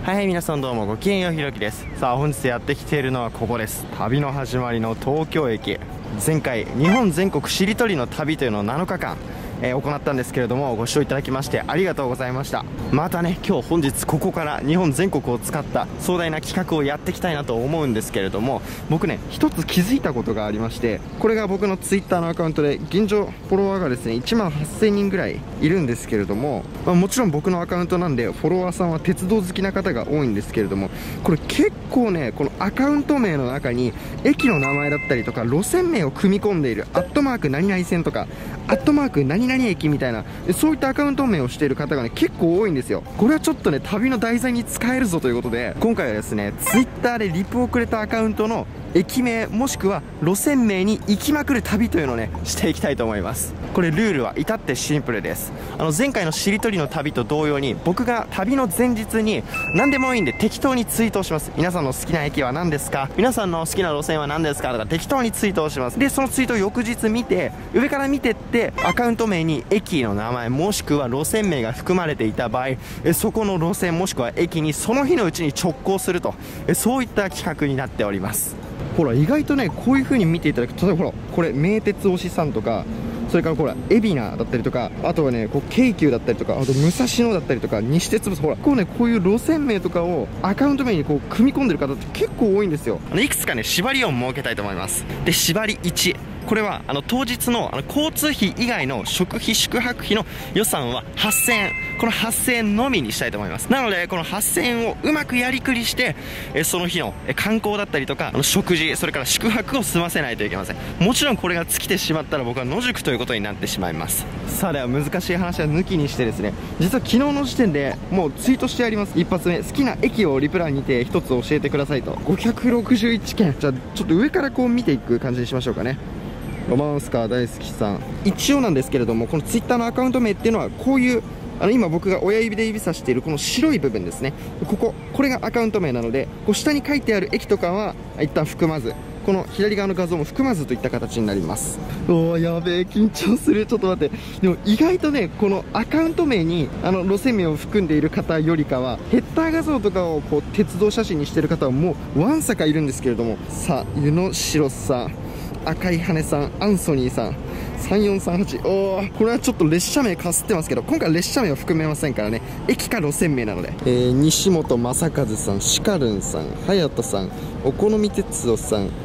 はい、皆さんどうもごきげんよう、ひろきです。さあ、本日やってきているのはここです。旅の始まりの東京駅。前回日本全国しりとりの旅というのを7日間行ったんですけれども、ご視聴いただきましてありがとうございました。またね、今日本日ここから日本全国を使った壮大な企画をやっていきたいなと思うんですけれども、僕ね、一つ気づいたことがありまして、これが僕のツイッターのアカウントで、現状フォロワーがですね1万8000人ぐらいいるんですけれども、もちろん僕のアカウントなんでフォロワーさんは鉄道好きな方が多いんですけれども、これ結構ね、このアカウント名の中に駅の名前だったりとか路線名を組み込んでいるアットマーク何々線とかアットマーク何々駅みたいな、そういったアカウント名をしている方がね結構多いんですよ。これはちょっとね、旅の題材に使えるぞということで、今回はですねツイッターでリプをくれたアカウントの駅名もしくは路線名に行きまくる旅というのをねしていきたいと思います。これルールは至ってシンプルです。前回のしりとりの旅と同様に、僕が旅の前日に何でもいいんで適当にツイートをします。皆さんの好きな駅は何ですか、皆さんの好きな路線は何ですかとか適当にツイートをします。でそのツイートを翌日見て、上から見てってアカウント名に駅の名前もしくは路線名が含まれていた場合、そこの路線もしくは駅にその日のうちに直行すると、そういった企画になっております。ほら、意外とねこういう風に見ていただくと、例えばほらこれ名鉄推しさんとか、それからほら海老名だったりとか、あとはねこう京急だったりとか、あと武蔵野だったりとか西鉄ブス、ほらこういう路線名とかをアカウント名にこう組み込んでる方って結構多いんですよ。いくつかね縛りを設けたいと思います。で、縛り1、これは当日の交通費以外の食費宿泊費の予算は8000円、この8000円のみにしたいと思います。なのでこの8000円をうまくやりくりして、その日の観光だったりとか食事、それから宿泊を済ませないといけません。もちろんこれが尽きてしまったら僕は野宿ということになってしまいます。さあ、では難しい話は抜きにしてですね、実は昨日の時点でもうツイートしてあります。一発目、好きな駅をリプランにて一つ教えてくださいと。561件。じゃあちょっと上からこう見ていく感じにしましょうかね。ロマンスカー大好きさん、一応なんですけれども、このツイッターのアカウント名っていうのはこういう今僕が親指で指さしているこの白い部分ですね、これがアカウント名なので、こう下に書いてある駅とかは一旦含まず、この左側の画像も含まずといった形になります。おー、やべえ、緊張する。ちょっと待って。でも意外とね、このアカウント名に路線名を含んでいる方よりかは、ヘッダー画像とかをこう鉄道写真にしている方はもうわんさかいるんですけれども、さあ、湯野白さん、赤い羽さん、アンソニーさん、3438、おー、これはちょっと列車名かすってますけど、今回列車名は含めませんからね、駅か路線名なので。西本正和さん、シカルンさん、隼人さん、お好み鉄道さん、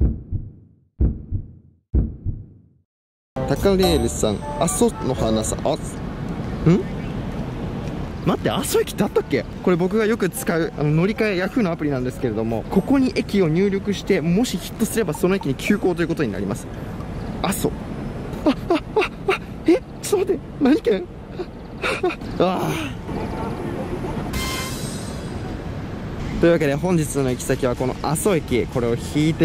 高レールさん、阿蘇の花さん、待って、阿蘇駅ってあったっけ。これ僕がよく使う乗り換えヤフーのアプリなんですけれども、ここに駅を入力して、もしヒットすればその駅に急行ということになります。阿蘇、ちょっと待って、何県というわけで本日の行き先はこの阿蘇駅。これを引いて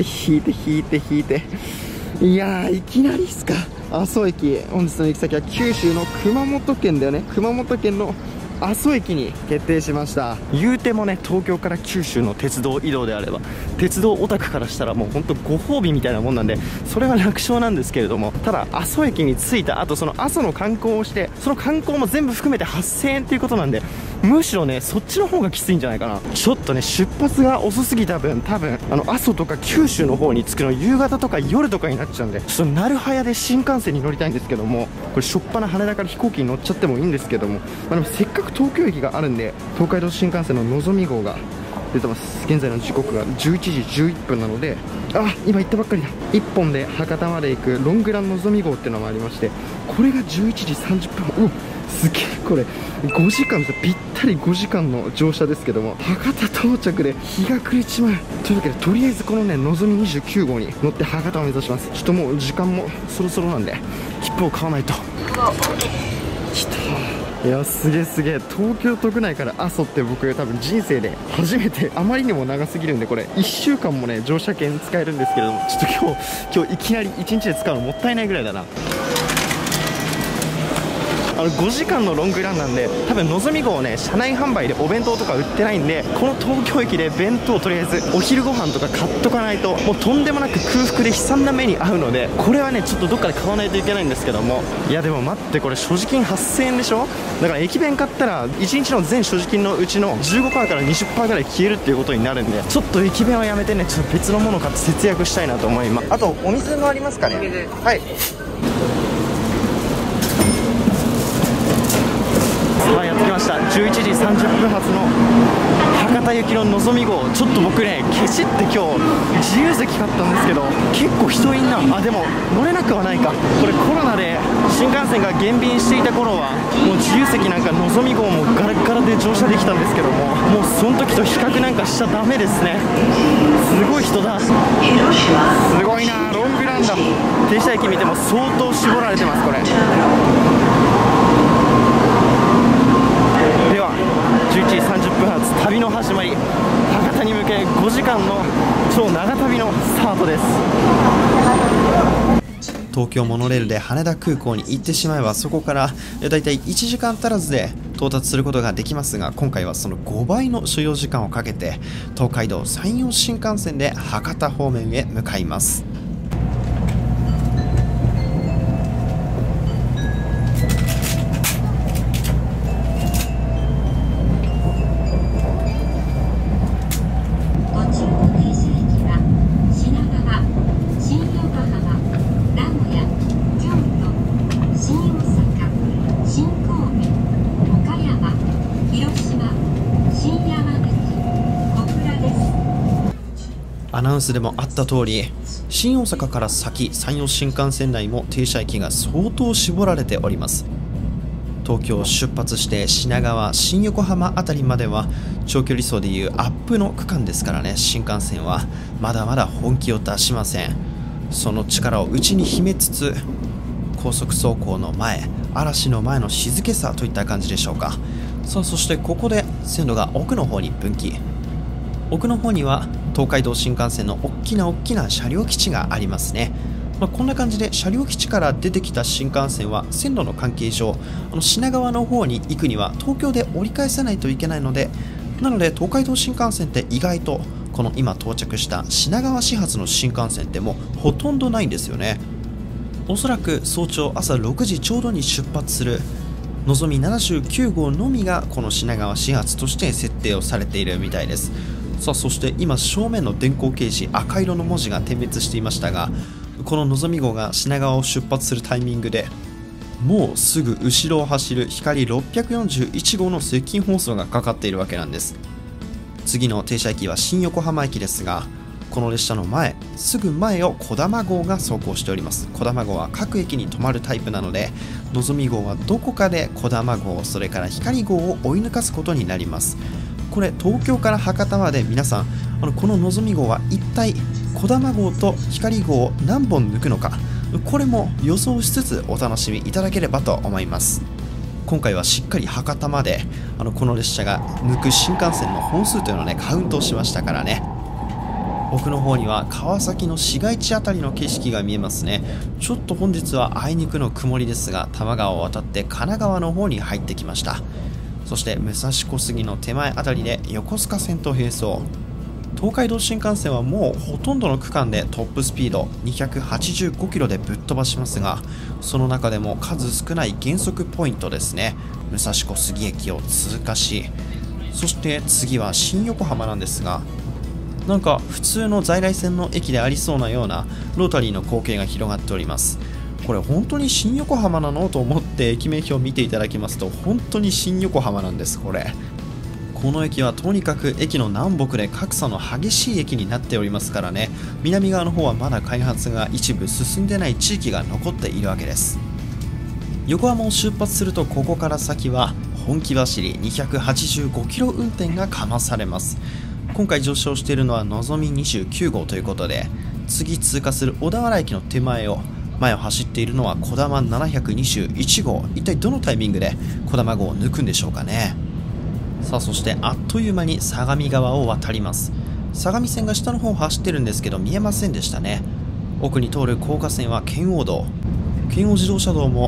いやー、いきなりっすか。阿蘇駅、本日の行き先は九州の熊本県だよね。熊本県の阿蘇駅に決定しました。言うてもね、東京から九州の鉄道移動であれば、鉄道オタクからしたらもうほんとご褒美みたいなもんなんで、それは楽勝なんですけれども、ただ阿蘇駅に着いた後、その阿蘇の観光をして、その観光も全部含めて8000円っていうことなんで、むしろねそっちの方がきついんじゃないかな。ちょっとね出発が遅すぎた分、多分阿蘇とか九州の方に着くの夕方とか夜とかになっちゃうんで、ちょっとなるはやで新幹線に乗りたいんですけども、これしょっぱな羽田から飛行機に乗っちゃってもいいんですけども、でもせっかく東京駅があるんで、東海道新幹線ののぞみ号が出てます。現在の時刻が11時11分なので、今行ったばっかりだ。1本で博多まで行くロングランのぞみ号っていうのもありまして、これが11時30分。すげえ、これ5時間です。ぴったり5時間の乗車ですけども、博多到着で日が暮れちまうというわけで、とりあえずこのねのぞみ29号に乗って博多を目指します。ちょっともう時間もそろそろなんで切符を買わないと。来た。いや、すげえ、東京都区内から阿蘇って僕多分人生で初めて、あまりにも長すぎるんで、これ1週間もね乗車券使えるんですけれども、ちょっと今日いきなり1日で使うのもったいないぐらいだな。 5時間のロングランなんで、多分のぞみ号ね、車内販売でお弁当とか売ってないんで、この東京駅で弁当をとりあえずお昼ご飯とか買っとかないと、もうとんでもなく空腹で悲惨な目に遭うので、これはねちょっとどっかで買わないといけないんですけども、いやでも待って、これ所持金8000円でしょ。だから駅弁買ったら1日の全所持金のうちの 15% から 20% ぐらい消えるっていうことになるんで、ちょっと駅弁はやめてね、ちょっと別のものを買って節約したいなと思います。あとお水もありますかね。はい、さあやってきました。11時30分発の博多行きののぞみ号。ちょっと僕ねケチって今日自由席買ったんですけど、結構人いんなあ。でも乗れなくはないか。これコロナで新幹線が減便していた頃はもう自由席なんかのぞみ号もガラッガラで乗車できたんですけども、もうその時と比較なんかしちゃダメですね。すごい人だ、すごいな、ロングランだ。停車駅見ても相当絞られてます。これでは11時30分発、旅の始まり、博多に向け5時間の超長旅のスタートです。東京モノレールで羽田空港に行ってしまえば、そこからだいたい1時間足らずで到達することができますが、今回はその5倍の所要時間をかけて東海道山陽新幹線で博多方面へ向かいます。アナウンスでもあった通り、新大阪から先、山陽新幹線内も停車駅が相当絞られております。東京を出発して品川、新横浜あたりまでは長距離走でいうアップの区間ですからね、新幹線はまだまだ本気を出しません。その力を内に秘めつつ、高速走行の前、嵐の前の静けさといった感じでしょうか。さあ、そしてここで線路が奥の方に分岐。奥の方には東海道新幹線の大きな車両基地がありますね。こんな感じで車両基地から出てきた新幹線は線路の関係上、品川の方に行くには東京で折り返さないといけないので、東海道新幹線って意外とこの今到着した品川始発の新幹線ってもうほとんどないんですよね。おそらく早朝朝6時ちょうどに出発するのぞみ79号のみがこの品川始発として設定をされているみたいです。さあ、そして今正面の電光掲示、赤色の文字が点滅していましたが、こののぞみ号が品川を出発するタイミングでもうすぐ後ろを走る光641号の接近放送がかかっているわけなんです。次の停車駅は新横浜駅ですが、この列車のすぐ前をこだま号が走行しております。こだま号は各駅に止まるタイプなので、のぞみ号はどこかでこだま号、それから光号を追い抜かすことになります。これ東京から博多まで皆さん、こののぞみ号は一体こだま号と光号を何本抜くのか、これも予想しつつお楽しみいただければと思います。今回はしっかり博多までこの列車が抜く新幹線の本数というのをねカウントしましたからね。奥の方には川崎の市街地あたりの景色が見えますね。ちょっと本日はあいにくの曇りですが、多摩川を渡って神奈川の方に入ってきました。そして武蔵小杉の手前あたりで横須賀線と並走。東海道新幹線はもうほとんどの区間でトップスピード285キロでぶっ飛ばしますが、その中でも数少ない減速ポイントですね、武蔵小杉駅を通過し、そして次は新横浜なんですが、なんか普通の在来線の駅でありそうなようなロータリーの光景が広がっております。これ本当に新横浜なのと思って駅名表を見ていただきますと、本当に新横浜なんです。この駅はとにかく駅の南北で格差の激しい駅になっておりますからね。南側の方はまだ開発が一部進んでない地域が残っているわけです。横浜を出発すると、ここから先は本気走り285キロ運転がかまされます。今回上昇しているのはのぞみ29号ということで、次通過する小田原駅の手前を走っているのはこだま721号。一体どのタイミングでこだま号を抜くんでしょうかね。さあ、そしてあっという間に相模川を渡ります。相模線が下の方を走ってるんですけど見えませんでしたね。奥に通る高架線は圏央道、圏央自動車道も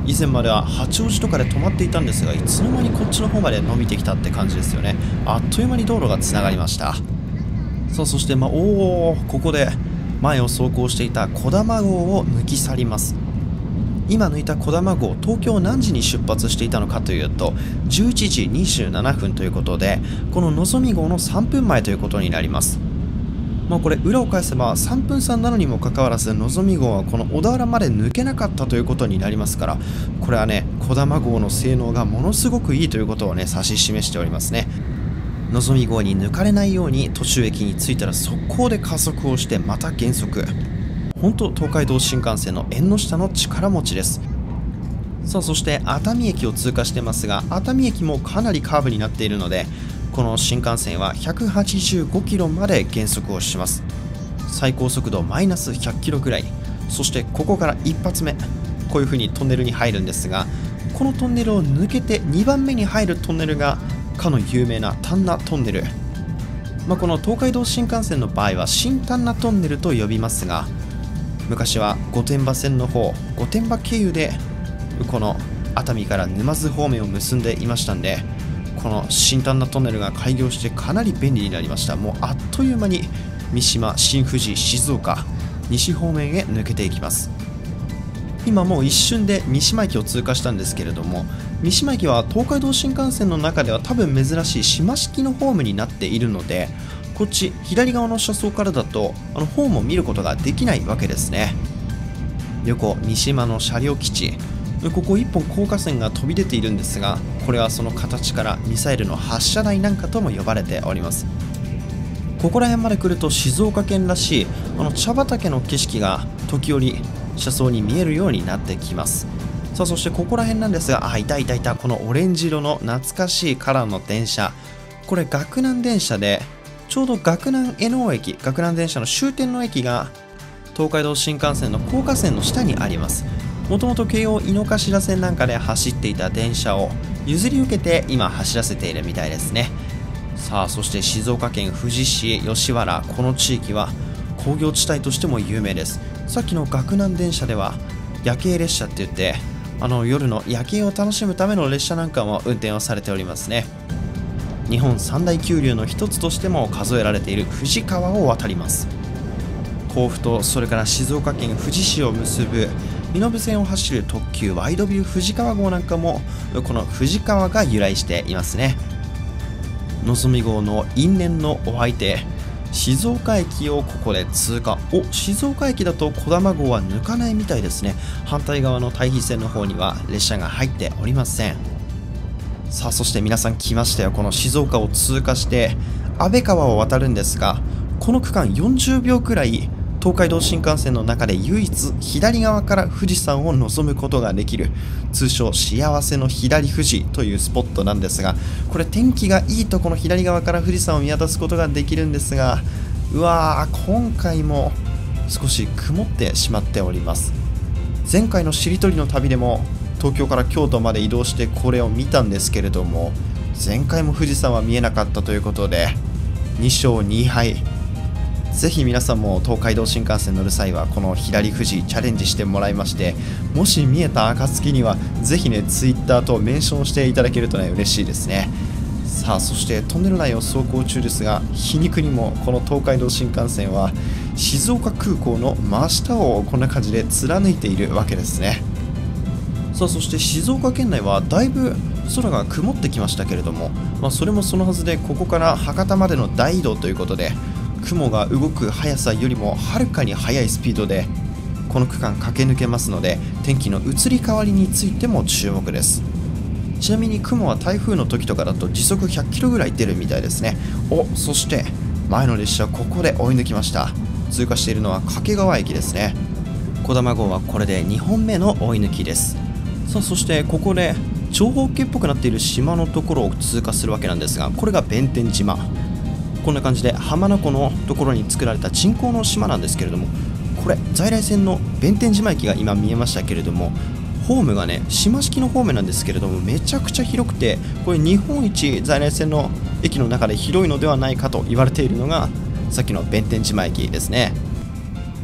以前までは八王子とかで止まっていたんですが、いつの間にこっちの方まで伸びてきたって感じですよね。あっという間に道路がつながりました。さあそしてここで前を走行していた児玉号を抜き去ります。今抜いた児玉号、東京何時に出発していたのかというと11時27分ということで、こののぞみ号の3分前ということになります。これ裏を返せば3分差なのにもかかわらず、のぞみ号はこの小田原まで抜けなかったということになりますから、これはね、児玉号の性能がものすごくいいということをね、指し示しておりますね。のぞみ号に抜かれないように途中駅に着いたら速攻で加速をしてまた減速。本当東海道新幹線の縁の下の力持ちです。さあそして熱海駅を通過してますが、熱海駅もかなりカーブになっているので、この新幹線は185キロまで減速をします。最高速度マイナス100キロぐらい。そしてここから一発目、こういう風にトンネルに入るんですが、このトンネルを抜けて2番目に入るトンネルがかの有名な丹那トンネル。この東海道新幹線の場合は新丹那トンネルと呼びますが、昔は御殿場線の方、御殿場経由でこの熱海から沼津方面を結んでいましたんで、この新丹那トンネルが開業してかなり便利になりました。もうあっという間に三島、新富士、静岡、西方面へ抜けていきます。今もう一瞬で三島駅を通過したんですけれども、三島駅は東海道新幹線の中では多分珍しい島式のホームになっているので、こっち左側の車窓からだとホームを見ることができないわけですね。横三島の車両基地、ここ1本高架線が飛び出ているんですが、これはその形からミサイルの発射台なんかとも呼ばれております。ここら辺まで来ると静岡県らしい茶畑の景色が時折車窓に見えるようになってきます。さあそしてここら辺なんですが、いたこのオレンジ色の懐かしいカラーの電車、これ岳南電車で、ちょうど岳南江能駅、岳南電車の終点の駅が東海道新幹線の高架線の下にあります。もともと京王井の頭線なんかで走っていた電車を譲り受けて今走らせているみたいですね。さあそして静岡県富士市吉原、この地域は工業地帯としても有名です。さっきの岳南電車では夜景列車って言って、夜の夜景を楽しむための列車なんかも運転をされておりますね。日本三大急流の一つとしても数えられている富士川を渡ります。甲府とそれから静岡県富士市を結ぶ身延線を走る特急ワイドビュー富士川号なんかもこの富士川が由来していますね。のぞみ号の因縁のお相手、静岡駅をここで通過。静岡駅だと児玉号は抜かないみたいですね。反対側の対比線の方には列車が入っておりません。さあそして皆さん来ましたよ。この静岡を通過して安倍川を渡るんですが、この区間40秒くらい東海道新幹線の中で唯一左側から富士山を望むことができる、通称幸せの左富士というスポットなんですが、これ天気がいいとこの左側から富士山を見渡すことができるんですが、今回も少し曇ってしまっております。前回のしりとりの旅でも東京から京都まで移動してこれを見たんですけれども、前回も富士山は見えなかったということで2勝2敗。ぜひ皆さんも東海道新幹線乗る際はこの左富士チャレンジしてもらいまして、もし見えた暁にはぜひねツイッターとメンションしていただけるとね嬉しいですね。さあそしてトンネル内を走行中ですが、皮肉にもこの東海道新幹線は静岡空港の真下をこんな感じで貫いているわけですね。さあそして静岡県内はだいぶ空が曇ってきましたけれども、それもそのはずで、ここから博多までの大移動ということで雲が動く速さよりもはるかに速いスピードでこの区間駆け抜けますので、天気の移り変わりについても注目です。ちなみに雲は台風の時とかだと時速100キロぐらい出るみたいですね。そして前の列車ここで追い抜きました。通過しているのは掛川駅ですね。児玉号はこれで2本目の追い抜きです。さあそしてここで長方形っぽくなっている島のところを通過するわけなんですが、これが弁天島。こんな感じで浜名湖のところに作られた人工の島なんですけれども、これ在来線の弁天島駅が今見えましたけれども、ホームがね島式のホームなんですけれども、めちゃくちゃ広くて、これ日本一在来線の駅の中で広いのではないかと言われているのがさっきの弁天島駅ですね。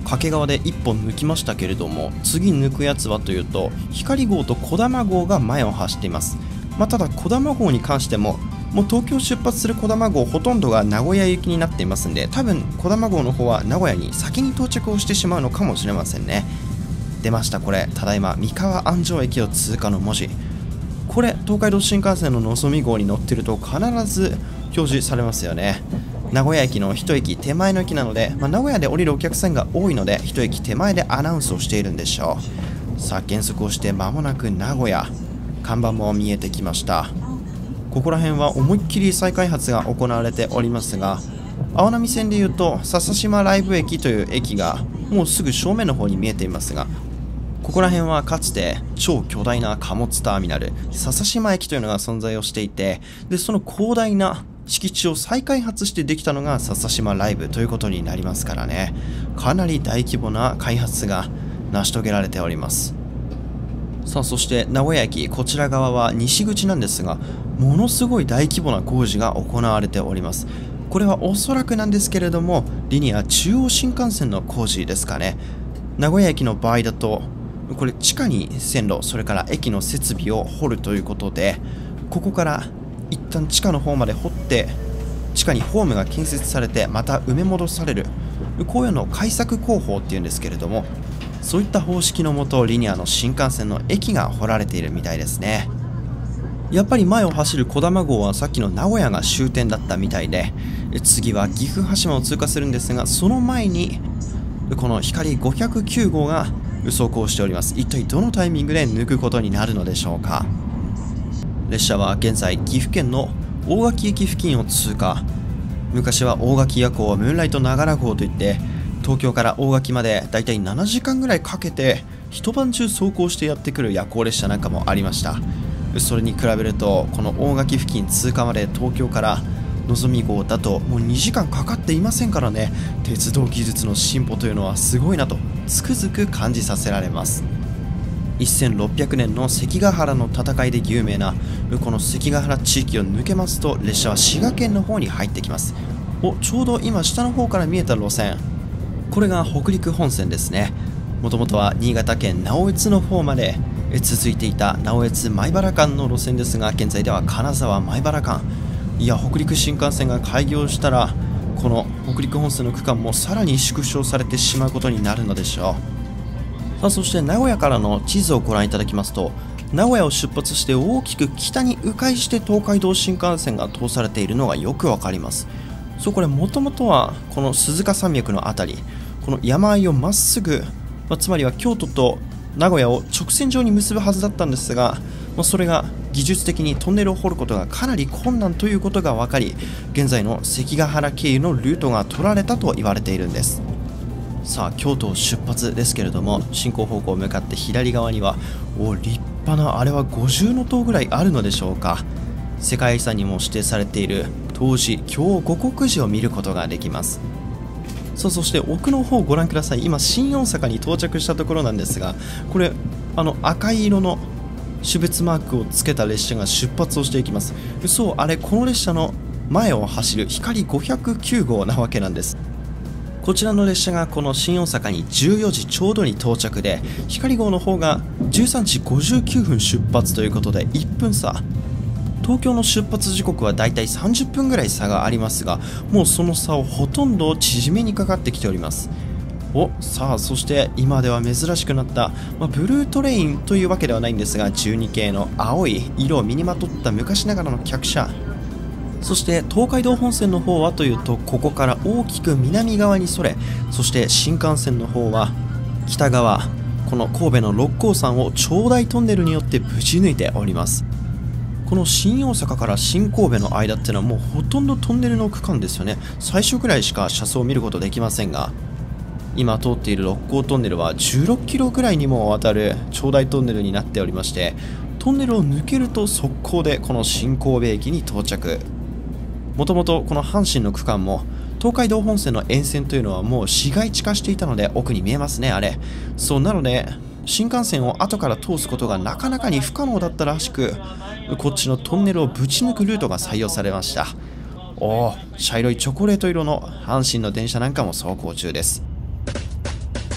掛川で1本抜きましたけれども、次抜くやつはというと光号と小玉号が前を走っています。ただ小玉号に関してももう東京出発する小玉号ほとんどが名古屋行きになっていますんで、多分小玉号の方は名古屋に先に到着をしてしまうのかもしれませんね。出ました、これただいま三河安城駅を通過の文字。これ東海道新幹線ののぞみ号に乗ってると必ず表示されますよね。名古屋駅の一駅手前の駅なので、名古屋で降りるお客さんが多いので一駅手前でアナウンスをしているんでしょう。さあ減速をして間もなく名古屋、看板も見えてきました。ここら辺は思いっきり再開発が行われておりますが、青波線でいうと笹島ライブ駅という駅がもうすぐ正面の方に見えていますが、ここら辺はかつて超巨大な貨物ターミナル笹島駅というのが存在をしていて、でその広大な敷地を再開発してできたのが笹島ライブということになりますからね、かなり大規模な開発が成し遂げられております。さあそして名古屋駅、こちら側は西口なんですが、ものすごい大規模な工事が行われております。これはおそらくなんですけれどもリニア中央新幹線の工事ですかね。名古屋駅の場合だとこれ地下に線路、それから駅の設備を掘るということで、ここから一旦地下の方まで掘って地下にホームが建設されてまた埋め戻される、こういうのを開削工法っていうんですけれども、そういった方式のもとリニアの新幹線の駅が掘られているみたいですね。やっぱり前を走る小玉号はさっきの名古屋が終点だったみたいで、次は岐阜羽島を通過するんですが、その前にこの光509号が走行しております。一体どのタイミングで抜くことになるのでしょうか。列車は現在岐阜県の大垣駅付近を通過。昔は大垣夜行ムーンライト長良号といって東京から大垣までだいたい7時間ぐらいかけて一晩中走行してやってくる夜行列車なんかもありました。それに比べるとこの大垣付近通過まで東京からのぞみ号だともう2時間かかっていませんからね。鉄道技術の進歩というのはすごいなとつくづく感じさせられます。1600年の関ヶ原の戦いで有名なこの関ヶ原地域を抜けますと列車は滋賀県の方に入ってきます。ちょうど今下の方から見えた路線、これが北陸本線ですね。もともとは新潟県直江津の方まで続いていた直江津米原間の路線ですが、現在では金沢米原間、いや北陸新幹線が開業したらこの北陸本線の区間もさらに縮小されてしまうことになるのでしょう。そして名古屋からの地図をご覧いただきますと、名古屋を出発して大きく北に迂回して東海道新幹線が通されているのがよくわかります。これもともとはこの鈴鹿山脈の辺り、この山あいをまっすぐ、つまりは京都と名古屋を直線上に結ぶはずだったんですが、それが技術的にトンネルを掘ることがかなり困難ということが分かり、現在の関ヶ原経由のルートが取られたと言われているんです。さあ京都出発ですけれども、進行方向向かって左側には立派なあれは50の塔ぐらいあるのでしょうか。世界遺産にも指定されている東寺京護国寺を見ることができます。そして奥の方をご覧ください。今新大阪に到着したところなんですが、これ赤い色の種別マークをつけた列車が出発をしていきます。あれこの列車の前を走る光509号なわけなんです。こちらの列車がこの新大阪に14時ちょうどに到着で、光号の方が13時59分出発ということで1分差。東京の出発時刻はだいたい30分ぐらい差がありますが、もうその差をほとんど縮めにかかってきております。そして今では珍しくなった、ブルートレインというわけではないんですが、12系の青い色を身にまとった昔ながらの客車。そして東海道本線の方はというと、ここから大きく南側にそれ、そして新幹線の方は北側、この神戸の六甲山を長大トンネルによってぶち抜いております。この新大阪から新神戸の間っていうのはもうほとんどトンネルの区間ですよね。最初ぐらいしか車窓を見ることできませんが、今通っている六甲トンネルは16キロぐらいにもわたる長大トンネルになっておりまして、トンネルを抜けると速攻でこの新神戸駅に到着。もともとこの阪神の区間も東海道本線の沿線というのはもう市街地化していたので、奥に見えますねあれ。なので新幹線を後から通すことがなかなかに不可能だったらしく、こっちのトンネルをぶち抜くルートが採用されました。茶色いチョコレート色の阪神の電車なんかも走行中です。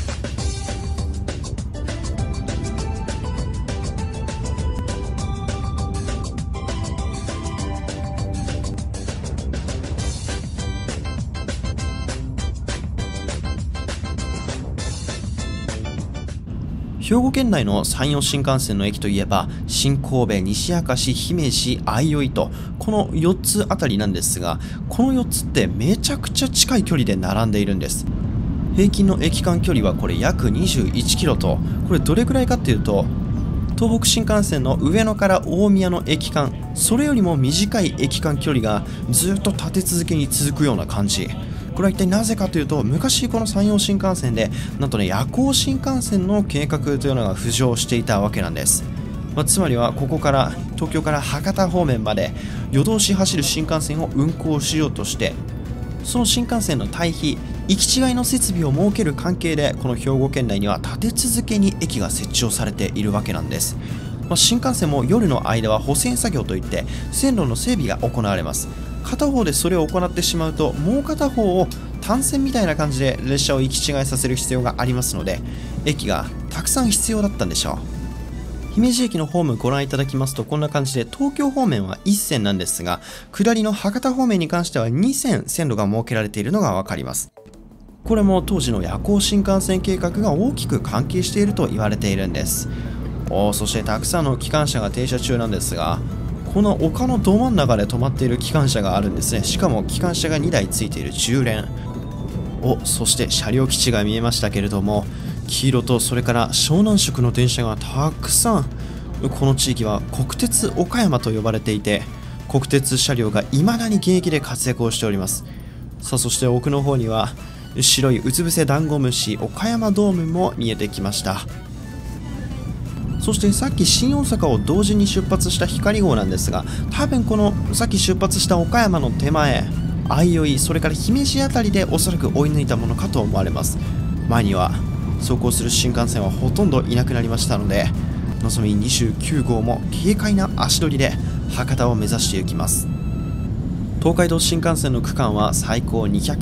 兵庫県内の山陽新幹線の駅といえば新神戸、西明石、姫路、相生とこの4つあたりなんですが、この4つってめちゃくちゃ近い距離で並んでいるんです。平均の駅間距離はこれ約21キロと、これどれくらいかっていうと、東北新幹線の上野から大宮の駅間、それよりも短い駅間距離がずっと立て続けに続くような感じ。これは一体なぜかというと、昔この山陽新幹線でなんとね、夜行新幹線の計画というのが浮上していたわけなんです。つまりはここから東京から博多方面まで夜通し走る新幹線を運行しようとして、その新幹線の対比、行き違いの設備を設ける関係で、この兵庫県内には立て続けに駅が設置をされているわけなんです。新幹線も夜の間は保線作業といって線路の整備が行われます。片方でそれを行ってしまうと、もう片方を単線みたいな感じで列車を行き違いさせる必要がありますので、駅がたくさん必要だったんでしょう。姫路駅のホームご覧いただきますと、こんな感じで東京方面は1線なんですが、下りの博多方面に関しては2線線路が設けられているのがわかります。これも当時の夜行新幹線計画が大きく関係していると言われているんです。そしてたくさんの機関車が停車中なんですが、この丘のど真ん中で止まっている機関車があるんですね。しかも機関車が2台ついている10連。そして車両基地が見えましたけれども、黄色とそれから湘南色の電車がたくさん。この地域は国鉄岡山と呼ばれていて、国鉄車両が未だに現役で活躍をしております。そして奥の方には白いうつ伏せダンゴムシ岡山ドームも見えてきました。そしてさっき新大阪を同時に出発した光号なんですが、多分このさっき出発した岡山の手前、相生、それから姫路あたりでおそらく追い抜いたものかと思われます。前には走行する新幹線はほとんどいなくなりましたので、のぞみ29号も軽快な足取りで博多を目指していきます。東海道新幹線の区間は最高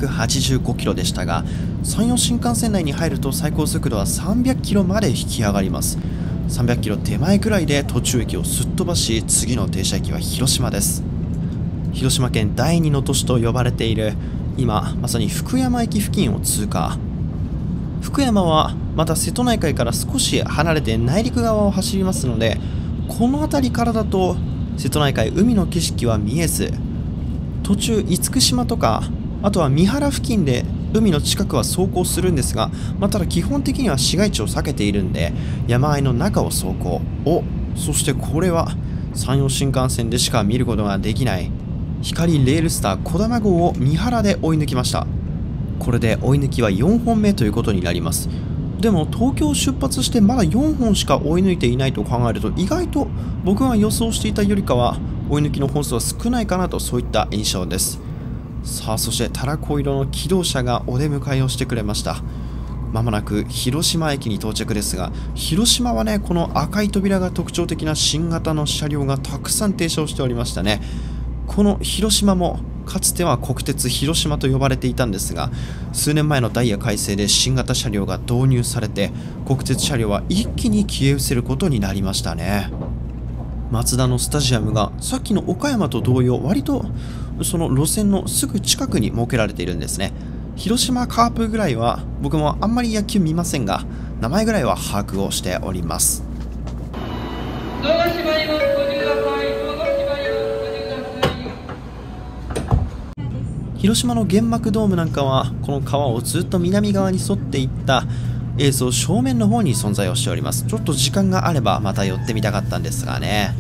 285キロでしたが、山陽新幹線内に入ると最高速度は300キロまで引き上がります。300キロ手前くらいで途中駅をすっ飛ばし、次の停車駅は広島です。広島県第2の都市と呼ばれている、今まさに福山駅付近を通過。福山はまた瀬戸内海から少し離れて内陸側を走りますので、この辺りからだと瀬戸内海海の景色は見えず、途中厳島とかあとは三原付近で海の近くは走行するんですが、ただ基本的には市街地を避けているんで山あいの中を走行。そしてこれは山陽新幹線でしか見ることができない光レールスターこだま号を三原で追い抜きました。これで追い抜きは4本目ということになります。でも東京を出発してまだ4本しか追い抜いていないと考えると、意外と僕が予想していたよりかは追い抜きの本数は少ないかなと、そういった印象です。そしてたらこ色の機動車がお出迎えをしてくれました。まもなく広島駅に到着ですが、広島はね、この赤い扉が特徴的な新型の車両がたくさん停車をしておりましたね。この広島もかつては国鉄広島と呼ばれていたんですが、数年前のダイヤ改正で新型車両が導入されて、国鉄車両は一気に消え失せることになりましたね。マツダのスタジアムがさっきの岡山と同様、割とその路線のすぐ近くに設けられているんですね。広島カープぐらいは僕もあんまり野球見ませんが、名前ぐらいは把握をしております。広島の原爆ドームなんかはこの川をずっと南側に沿っていった映像正面の方に存在をしております。ちょっと時間があればまた寄ってみたかったんですがね。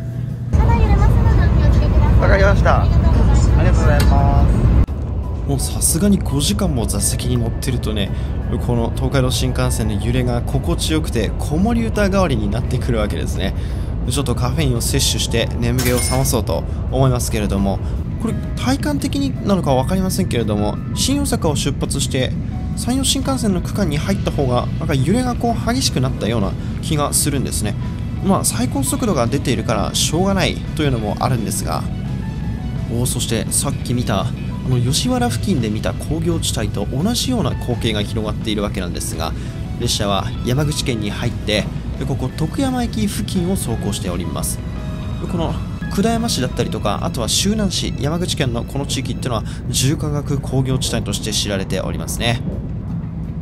わかりました。ありがとうございます。 もうさすがに5時間も座席に乗ってるとね、この東海道新幹線の揺れが心地よくて子守歌代わりになってくるわけですね。ちょっとカフェインを摂取して眠気を覚まそうと思いますけれども、これ体感的になのかは分かりませんけれども、新大阪を出発して山陽新幹線の区間に入った方がなんか揺れが激しくなったような気がするんですね。最高速度が出ているからしょうがないというのもあるんですが、そしてさっき見た吉原付近で見た工業地帯と同じような光景が広がっているわけなんですが、列車は山口県に入ってここ徳山駅付近を走行しております。この久田山市だったりとか、あとは周南市、山口県のこの地域っていうのは重化学工業地帯として知られておりますね。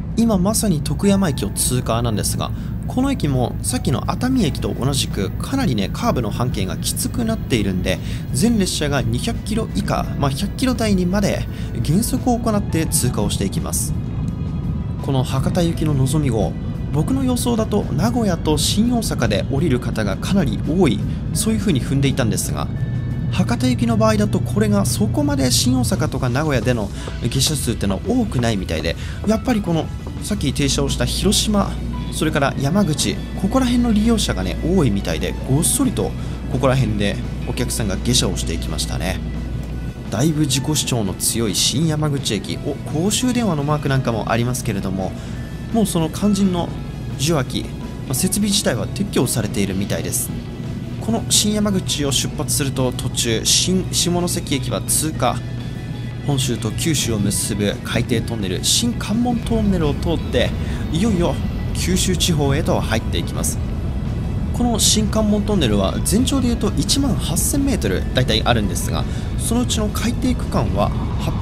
今まさに徳山駅を通過なんですが、この駅もさっきの熱海駅と同じくかなりねカーブの半径がきつくなっているんで、全列車が200キロ以下、100キロ台にまで減速を行って通過をしていきます。この博多行きののぞみ号、僕の予想だと名古屋と新大阪で降りる方がかなり多い、そういう風に踏んでいたんですが、博多行きの場合だとこれがそこまで新大阪とか名古屋での下車数ってのは多くないみたいで、やっぱりこのさっき停車をした広島、それから山口、ここら辺の利用者がね多いみたいで、ごっそりとここら辺でお客さんが下車をしていきましたね。だいぶ自己主張の強い新山口駅、公衆電話のマークなんかもありますけれども、もうその肝心の受話器、設備自体は撤去されているみたいです。この新山口を出発すると途中新下関駅は通過、本州と九州を結ぶ海底トンネル新関門トンネルを通っていよいよ九州地方へと入っていきます。この新関門トンネルは全長でいうと1万8000メートルだいたいあるんですが、そのうちの海底区間は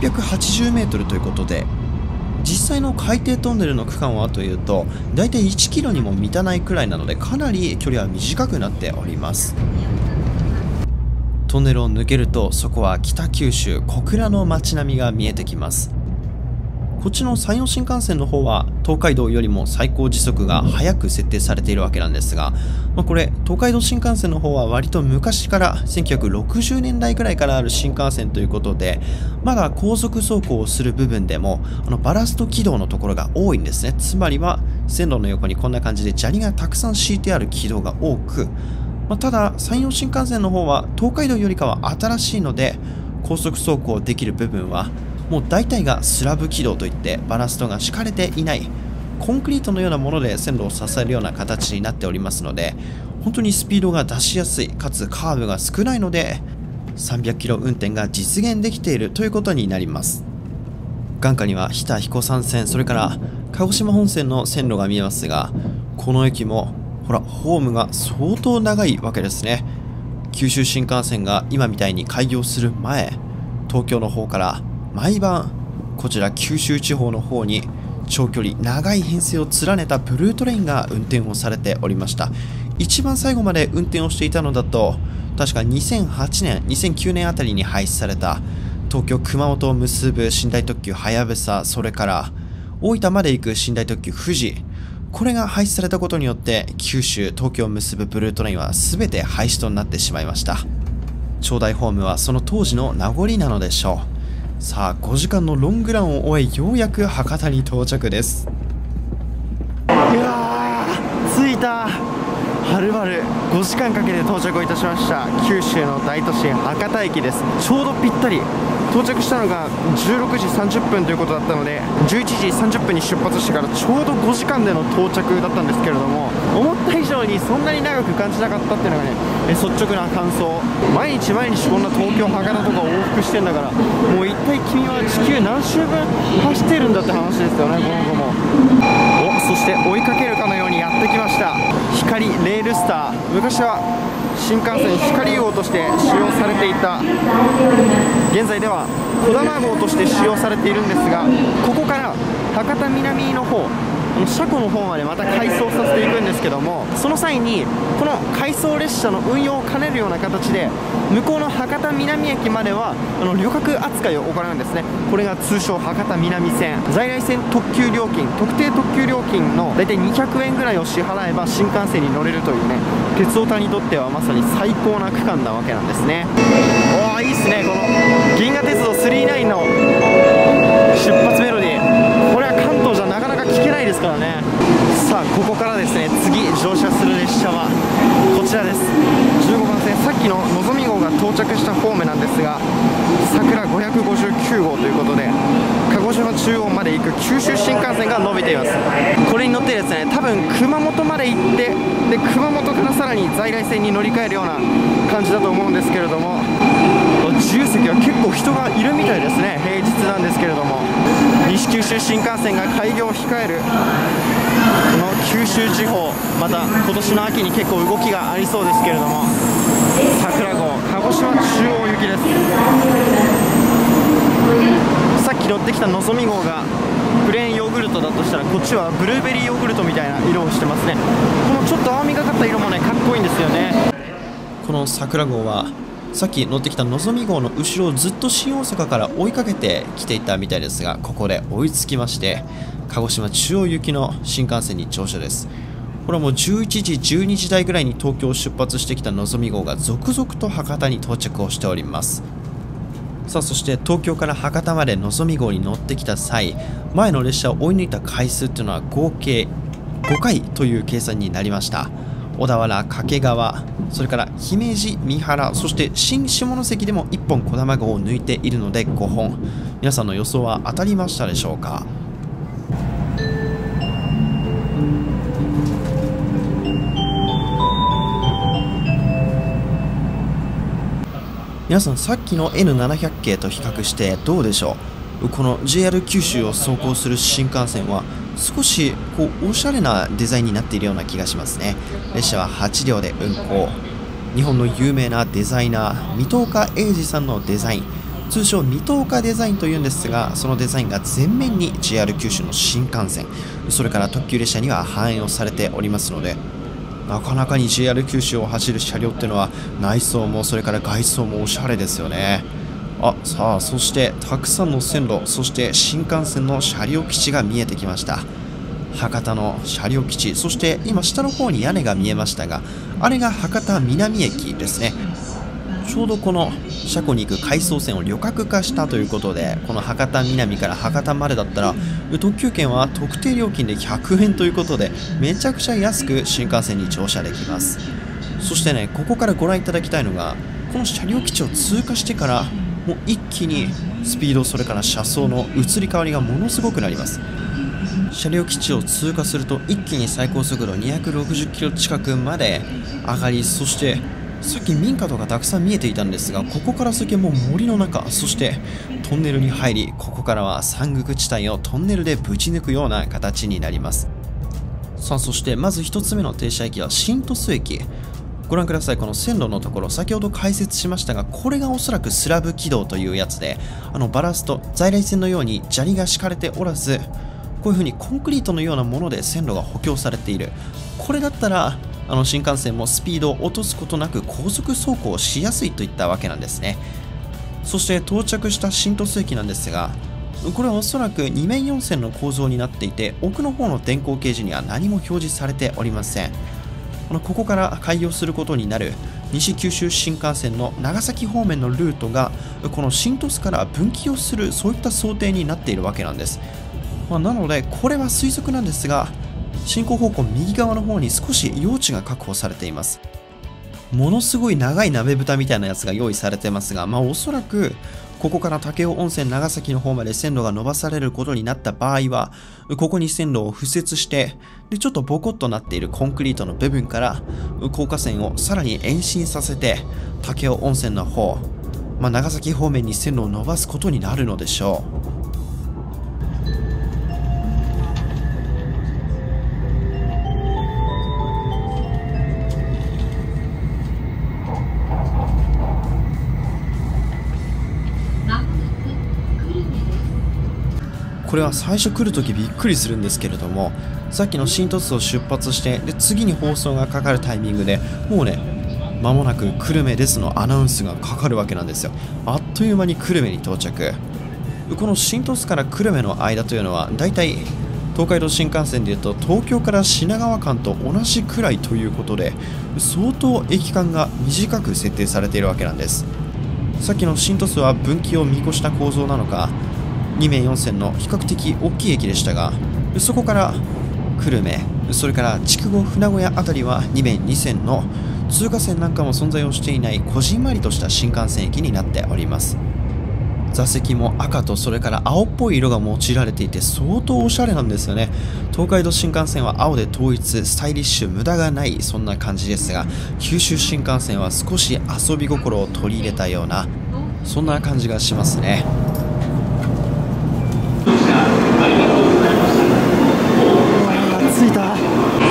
880メートルということで、実際の海底トンネルの区間はというとだいたい1キロにも満たないくらいなので、かなり距離は短くなっております。トンネルを抜けるとそこは北九州小倉の街並みが見えてきます。こっちの山陽新幹線の方は東海道よりも最高時速が速く設定されているわけなんですが、これ東海道新幹線の方は割と昔から1960年代くらいからある新幹線ということで、まだ高速走行をする部分でもバラスト軌道のところが多いんですね。つまりは線路の横にこんな感じで砂利がたくさん敷いてある軌道が多く、ただ山陽新幹線の方は東海道よりかは新しいので、高速走行できる部分はもう大体がスラブ軌道といってバラストが敷かれていないコンクリートのようなもので線路を支えるような形になっておりますので、本当にスピードが出しやすい、かつカーブが少ないので300キロ運転が実現できているということになります。眼下には日田彦山線、それから鹿児島本線の線路が見えますが、この駅もほらホームが相当長いわけですね。九州新幹線が今みたいに開業する前、東京の方から毎晩こちら九州地方の方に長距離長い編成を連ねたブルートレインが運転をされておりました。一番最後まで運転をしていたのだと確か2008年2009年あたりに廃止された東京熊本を結ぶ寝台特急はやぶさ、それから大分まで行く寝台特急富士、これが廃止されたことによって九州東京を結ぶブルートレインは全て廃止となってしまいました。長大ホームはその当時の名残なのでしょう。さあ5時間のロングランを終え、ようやく博多に到着です。 いやー着いた。はるばる5時間かけて到着をいたしました九州の大都市博多駅です。ちょうどぴったり到着したのが16時30分ということだったので、11時30分に出発してからちょうど5時間での到着だったんですけれども、思った以上にそんなに長く感じなかったっていうのがね率直な感想。毎日毎日こんな東京博多とか往復してんだから、もう一体君は地球何周分走ってるんだって話ですよね。この後もそして追いかけるかのようにやってきました光レールスター。昔は新幹線光号として使用されていた、現在ではこだま号として使用されているんですが、ここから博多南の方、車庫の方までまた改装させていくんですけども、その際にこの回送列車の運用を兼ねるような形で向こうの博多南駅までは旅客扱いを行うんですね。これが通称博多南線。在来線特急料金、特定特急料金の大体200円ぐらいを支払えば新幹線に乗れるというね、鉄オタにとってはまさに最高な区間なわけなんですね。おー、いいっすね。この銀河鉄道999の出発メロディー、これは関東じゃなかなか聞けないですからね。さあここからですね、次乗車する列車はこちらです。15番線、さっきののぞみ号が到着したホームなんですが、桜559号ということで鹿児島中央まで行く九州新幹線が伸びています。これに乗ってですね、多分熊本まで行って、で熊本からさらに在来線に乗り換えるような感じだと思うんですけれども、自由席は結構人がいるみたいですね。平日なんですけれども、西九州新幹線が開業を控えるこの九州地方、また今年の秋に結構動きがありそうですけれども、桜号鹿児島中央行きです。さっき乗ってきたのぞみ号がプレーンヨーグルトだとしたら、こっちはブルーベリーヨーグルトみたいな色をしてますね。このちょっと青みがかった色もね、かっこいいんですよね。 この桜号はさっき乗ってきたのぞみ号の後ろをずっと新大阪から追いかけてきていたみたいですが、ここで追いつきまして鹿児島中央行きの新幹線に乗車です。これはもう11時12時台ぐらいに東京を出発してきたのぞみ号が続々と博多に到着をしております。さあ、そして東京から博多までのぞみ号に乗ってきた際、前の列車を追い抜いた回数というのは合計5回という計算になりました。小田原、掛川、それから姫路、三原、そして新下関でも1本こだま号を抜いているので5本。皆さんの予想は当たりましたでしょうか。皆さん、さっきの N700 系と比較してどうでしょう。この JR 九州を走行する新幹線は少しおしゃれなデザインになっているような気がしますね。列車は8両で運行。日本の有名なデザイナー水戸岡英二さんのデザイン、通称水戸岡デザインというんですが、そのデザインが全面に JR 九州の新幹線、それから特急列車には反映をされておりますので、なかなかに JR 九州を走る車両っていうのは内装もそれから外装もおしゃれですよね。さあ、そしてたくさんの線路、そして新幹線の車両基地が見えてきました。博多の車両基地、そして今下の方に屋根が見えましたが、あれが博多南駅ですね。ちょうどこの車庫に行く回送線を旅客化したということで、この博多南から博多までだったら特急券は特定料金で100円ということで、めちゃくちゃ安く新幹線に乗車できます。そしてね、ここからご覧いただきたいのが、この車両基地を通過してからもう一気にスピード、それから車窓の移り変わりがものすごくなります。車両基地を通過すると一気に最高速度260キロ近くまで上がり、そしてさっき民家とかたくさん見えていたんですが、ここから先はもう森の中、そしてトンネルに入り、ここからは山岳地帯をトンネルでぶち抜くような形になります。さあ、そしてまず1つ目の停車駅は新鳥栖駅。ご覧ください。この線路のところ、先ほど解説しましたが、これがおそらくスラブ軌道というやつで、バラスト、在来線のように砂利が敷かれておらず、こういう風にコンクリートのようなもので線路が補強されている。これだったら新幹線もスピードを落とすことなく高速走行しやすいといったわけなんですね。そして到着した新鳥栖駅なんですが、これはおそらく2面4線の構造になっていて、奥の方の電光掲示には何も表示されておりません。ここから開業することになる西九州新幹線の長崎方面のルートがこの新鳥栖から分岐をする、そういった想定になっているわけなんです。なのでこれは推測なんですが、進行方向右側の方に少し用地が確保されています。ものすごい長い鍋蓋みたいなやつが用意されてますが、おそらくここから武雄温泉長崎の方まで線路が伸ばされることになった場合は、ここに線路を敷設して、でちょっとボコッとなっているコンクリートの部分から高架線をさらに延伸させて、武雄温泉の方、長崎方面に線路を伸ばすことになるのでしょう。これは最初来るときびっくりするんですけれども、さっきの新鳥栖を出発して、で次に放送がかかるタイミングでもうね、間もなく久留米ですのアナウンスがかかるわけなんですよ。あっという間に久留米に到着。この新鳥栖から久留米の間というのはだいたい東海道新幹線でいうと東京から品川間と同じくらいということで、相当駅間が短く設定されているわけなんです。さっきの新鳥栖は分岐を見越した構造なのか、2面4線の比較的大きい駅でしたが、そこから久留米、それから筑後船小屋あたりは2面2線の通過線なんかも存在をしていないこじんまりとした新幹線駅になっております。座席も赤とそれから青っぽい色が用いられていて相当おしゃれなんですよね。東海道新幹線は青で統一、スタイリッシュ、無駄がない、そんな感じですが、九州新幹線は少し遊び心を取り入れたような、そんな感じがしますね。 着いた。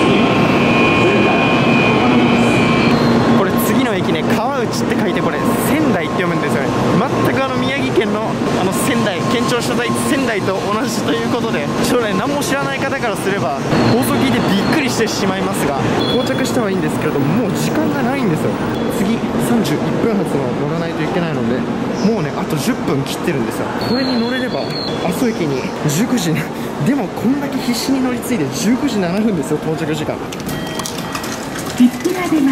これ次の駅ね、川内って書いてこれ仙台って読むんですよね。全く宮城県の仙台県庁の所在地仙台と同じということで、ちょっとね何も知らない方からすれば放送聞いてびっくりしてしまいますが、到着したはいいんですけれども、もう時間がないんですよ。次31分発の乗らないといけないので、もうねあと10分切ってるんですよ。これに乗れれば阿蘇駅に19時でもこんだけ必死に乗り継いで19時7分ですよ、到着時間。 切符が出ます。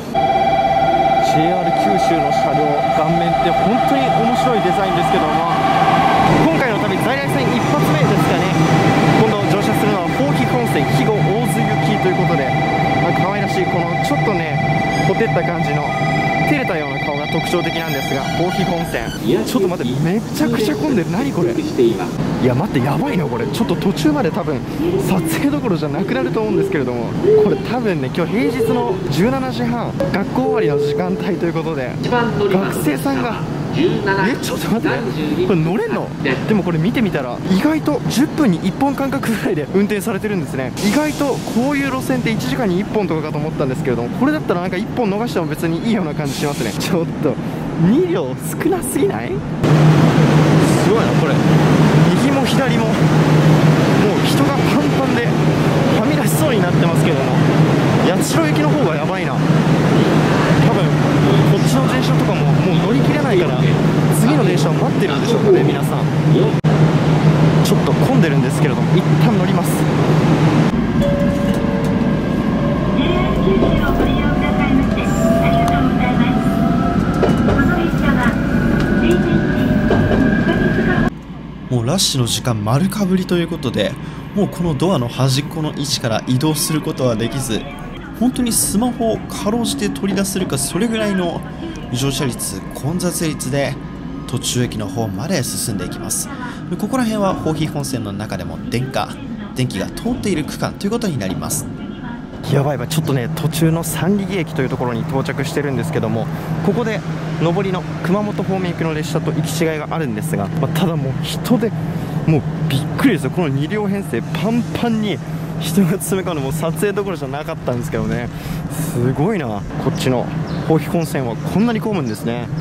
JR 九州の車両顔面って本当に面白いデザインですけども、今回の旅在来線一発目ですかね。今度乗車するのは豊肥本線肥後大津行きということで、可愛らしいこのちょっとねほてった感じの照れたような顔が特徴的なんですが、豊肥本線ちょっと待って、めちゃくちゃ混んでる。何これ、いや待って、やばいなこれ。ちょっと途中まで多分撮影どころじゃなくなると思うんですけれども、これ多分ね今日平日の17時半学校終わりの時間帯ということで、学生さんがちょっと待ってね、これ乗れんの？でもこれ見てみたら意外と10分に1本間隔ぐらいで運転されてるんですね。意外とこういう路線って1時間に1本とかかと思ったんですけれども、これだったらなんか1本逃しても別にいいような感じしますね。ちょっと2両少なすぎない？すごいなこれ。右も左ももう人がパンパンではみ出しそうになってますけども、八代行きの方がやばいな。多分こっちの電車とかももう乗り切れないから次の電車を待ってるんでしょうかね。皆さんちょっと混んでるんですけれども、一旦乗ります。 JR 九州をご利用くださいましてありがとうございます。この列車は定点地もうラッシュの時間丸かぶりということで、もうこのドアの端っこの位置から移動することはできず、本当にスマホをかろうじて取り出せるかそれぐらいの乗車率、混雑率で途中駅の方まで進んでいきます。ここら辺は豊肥本線の中でも電気が通っている区間ということになります。 やばいやばい、ちょっとね途中の三里駅というところに到着してるんですけども、ここで上りの熊本方面行きの列車と行き違いがあるんですが、ただもう人でもうびっくりですよ。この2両編成パンパンに人が詰め込んで、もう撮影どころじゃなかったんですけどね、すごいな。こっちの豊肥本線はこんなに混むんですね。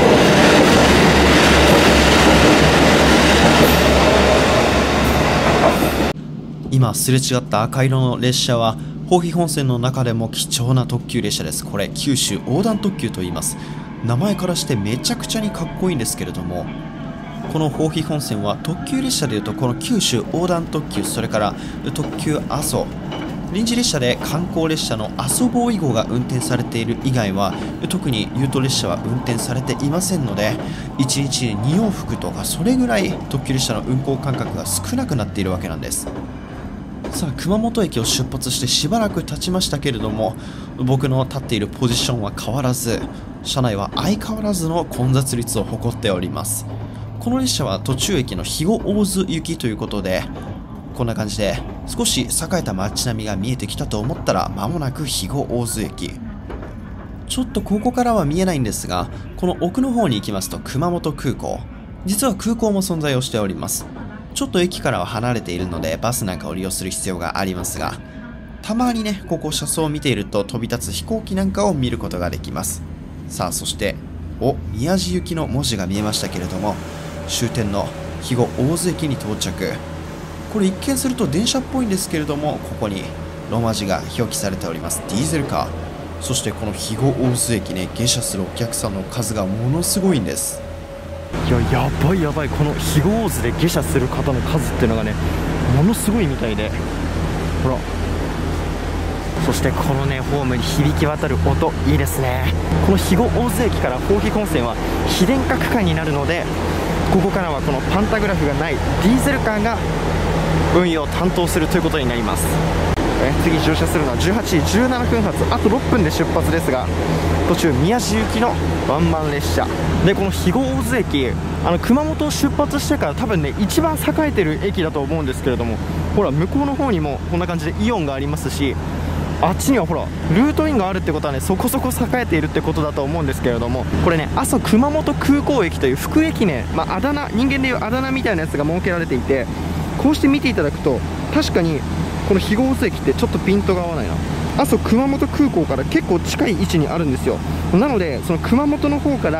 今すれ違った赤色の列車は豊肥本線の中でも貴重な特急列車です。これ九州横断特急と言います。名前からしてめちゃくちゃにかっこいいんですけれども、この豊肥本線は特急列車でいうとこの九州横断特急、それから特急阿蘇、臨時列車で観光列車の阿蘇ボーイ号が運転されている以外は特に優等列車は運転されていませんので、1日に2往復とかそれぐらい特急列車の運行間隔が少なくなっているわけなんです。さあ熊本駅を出発してしばらく経ちましたけれども、僕の立っているポジションは変わらず、車内は相変わらずの混雑率を誇っております。この列車は途中駅の肥後大津行きということで、こんな感じで少し栄えた街並みが見えてきたと思ったら、間もなく肥後大津駅。ちょっとここからは見えないんですが、この奥の方に行きますと熊本空港、実は空港も存在をしております。ちょっと駅からは離れているのでバスなんかを利用する必要がありますが、たまにねここ車窓を見ていると飛び立つ飛行機なんかを見ることができます。さあそして宮地行きの文字が見えましたけれども、終点の肥後大津駅に到着。これ一見すると電車っぽいんですけれども、ここにローマ字が表記されております。ディーゼルカー。そしてこの肥後大津駅ね、下車するお客さんの数がものすごいんです。 いややばいやばい、この肥後大津で下車する方の数っていうのがねものすごいみたいで、ほら、そしてこのねホームに響き渡る音いいですね。この肥後大津駅から豊肥本線は非電化区間になるので、ここからはこのパンタグラフがないディーゼルカーが運輸を担当するということになります。次乗車するのは18時17分発、あと6分で出発ですが、途中宮地行きのワンマン列車で、この肥後大津駅熊本を出発してから多分ね一番栄えてる駅だと思うんですけれども、ほら向こうの方にもこんな感じでイオンがありますし、あっちにはほらルートインがあるってことはねそこそこ栄えているってことだと思うんですけれども、これね阿蘇熊本空港駅という副駅名、あだ名、人間でいうあだ名みたいなやつが設けられていて、こうして見ていただくと確かにこの肥後大津駅ってちょっとピントが合わないな。阿蘇熊本空港から結構近い位置にあるんですよ。なのでその熊本の方から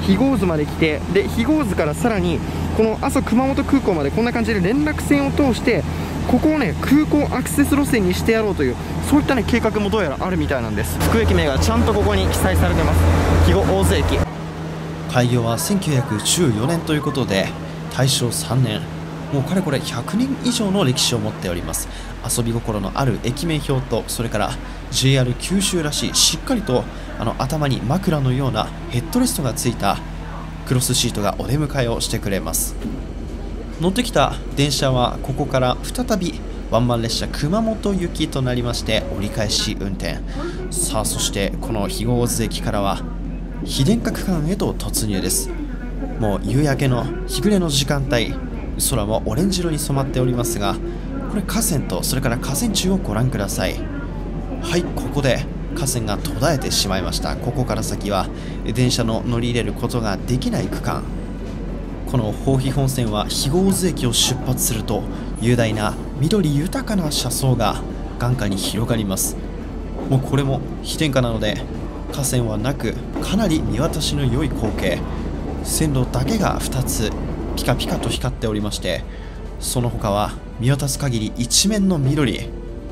肥後津まで来て、で肥後津からさらにこの阿蘇熊本空港までこんな感じで連絡線を通してここをね空港アクセス路線にしてやろうという、そういったね計画もどうやらあるみたいなんです。副駅名がちゃんとここに記載されてます。肥後大津駅。 開業は1914年ということで大正3年、もうかれこれ100年以上の歴史を持っております。遊び心のある駅名表と、それから JR 九州らしいしっかりと頭に枕のようなヘッドレストがついたクロスシートがお出迎えをしてくれます。乗ってきた電車はここから再びワンマン列車熊本行きとなりまして折り返し運転。さあそしてこの肥後大津駅からは非電化区間へと突入です。もう夕焼けの日暮れの時間帯、空もオレンジ色に染まっておりますが、これ河川とそれから河川中をご覧ください。はい、ここで河川が途絶えてしまいました。ここから先は電車の乗り入れることができない区間。この豊肥本線は肥後大津駅を出発すると雄大な緑豊かな車窓が眼下に広がります。もうこれも非電化なので河川はなく、かなり見渡しの良い光景。線路だけが2つピカピカと光っておりまして、その他は見渡す限り一面の緑。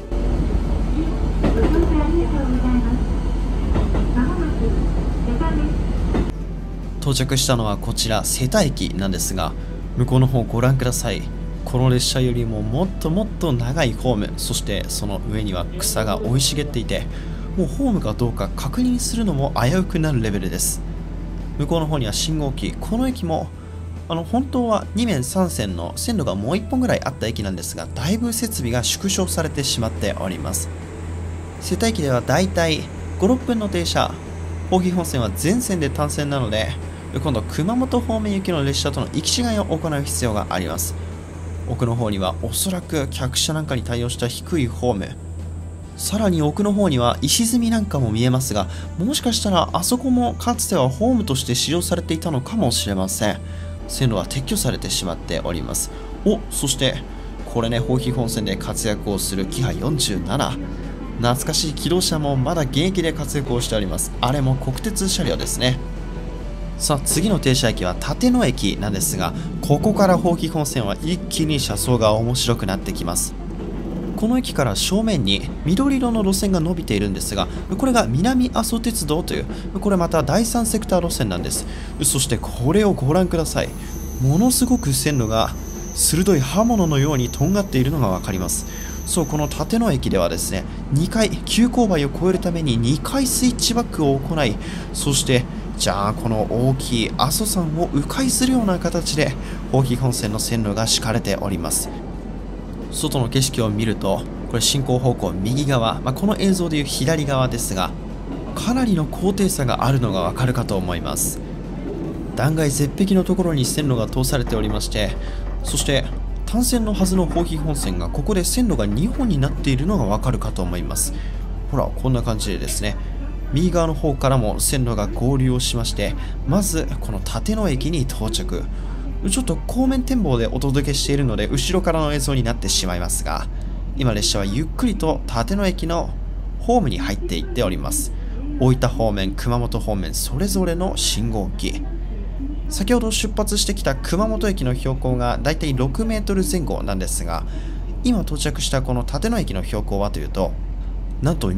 到着したのはこちら瀬田駅なんですが、向こうの方ご覧ください。この列車よりももっともっと長いホーム、そしてその上には草が生い茂っていて、もうホームかどうか確認するのも危うくなるレベルです。向こうの方には信号機。この駅も本当は2面3線の線路がもう1本ぐらいあった駅なんですが、だいぶ設備が縮小されてしまっております。瀬田駅ではだいたい 5,6 分の停車。豊肥本線は全線で単線なので、今度熊本方面行きの列車との行き違いを行う必要があります。奥の方にはおそらく客車なんかに対応した低いホーム、さらに奥の方には石積みなんかも見えますが、もしかしたらあそこもかつてはホームとして使用されていたのかもしれません。線路は撤去されてしまっております。そしてこれね、豊肥本線で活躍をするキハ47、懐かしい機動車もまだ現役で活躍をしております。あれも国鉄車両ですね。さあ次の停車駅は立野駅なんですが、ここから豊肥本線は一気に車窓が面白くなってきます。この駅から正面に緑色の路線が伸びているんですが、これが南阿蘇鉄道という、これまた第3セクター路線なんです。そしてこれをご覧ください。ものすごく線路が鋭い刃物のようにとんがっているのが分かります。そう、この立野駅ではですね、2回急勾配を越えるために2回スイッチバックを行い、そしてじゃあこの大きい阿蘇山を迂回するような形で豊肥本線の線路が敷かれております。外の景色を見ると、これ進行方向右側、この映像でいう左側ですが、かなりの高低差があるのがわかるかと思います。断崖絶壁のところに線路が通されておりまして、そして単線のはずの豊肥本線がここで線路が2本になっているのがわかるかと思います。ほらこんな感じでですね、右側の方からも線路が合流をしまして、まずこの立野駅に到着。ちょっと後面展望でお届けしているので後ろからの映像になってしまいますが、今列車はゆっくりと立野駅のホームに入っていっております。大分方面、熊本方面それぞれの信号機。先ほど出発してきた熊本駅の標高がだいたい6メートル前後なんですが、今到着したこの立野駅の標高はというと、なんと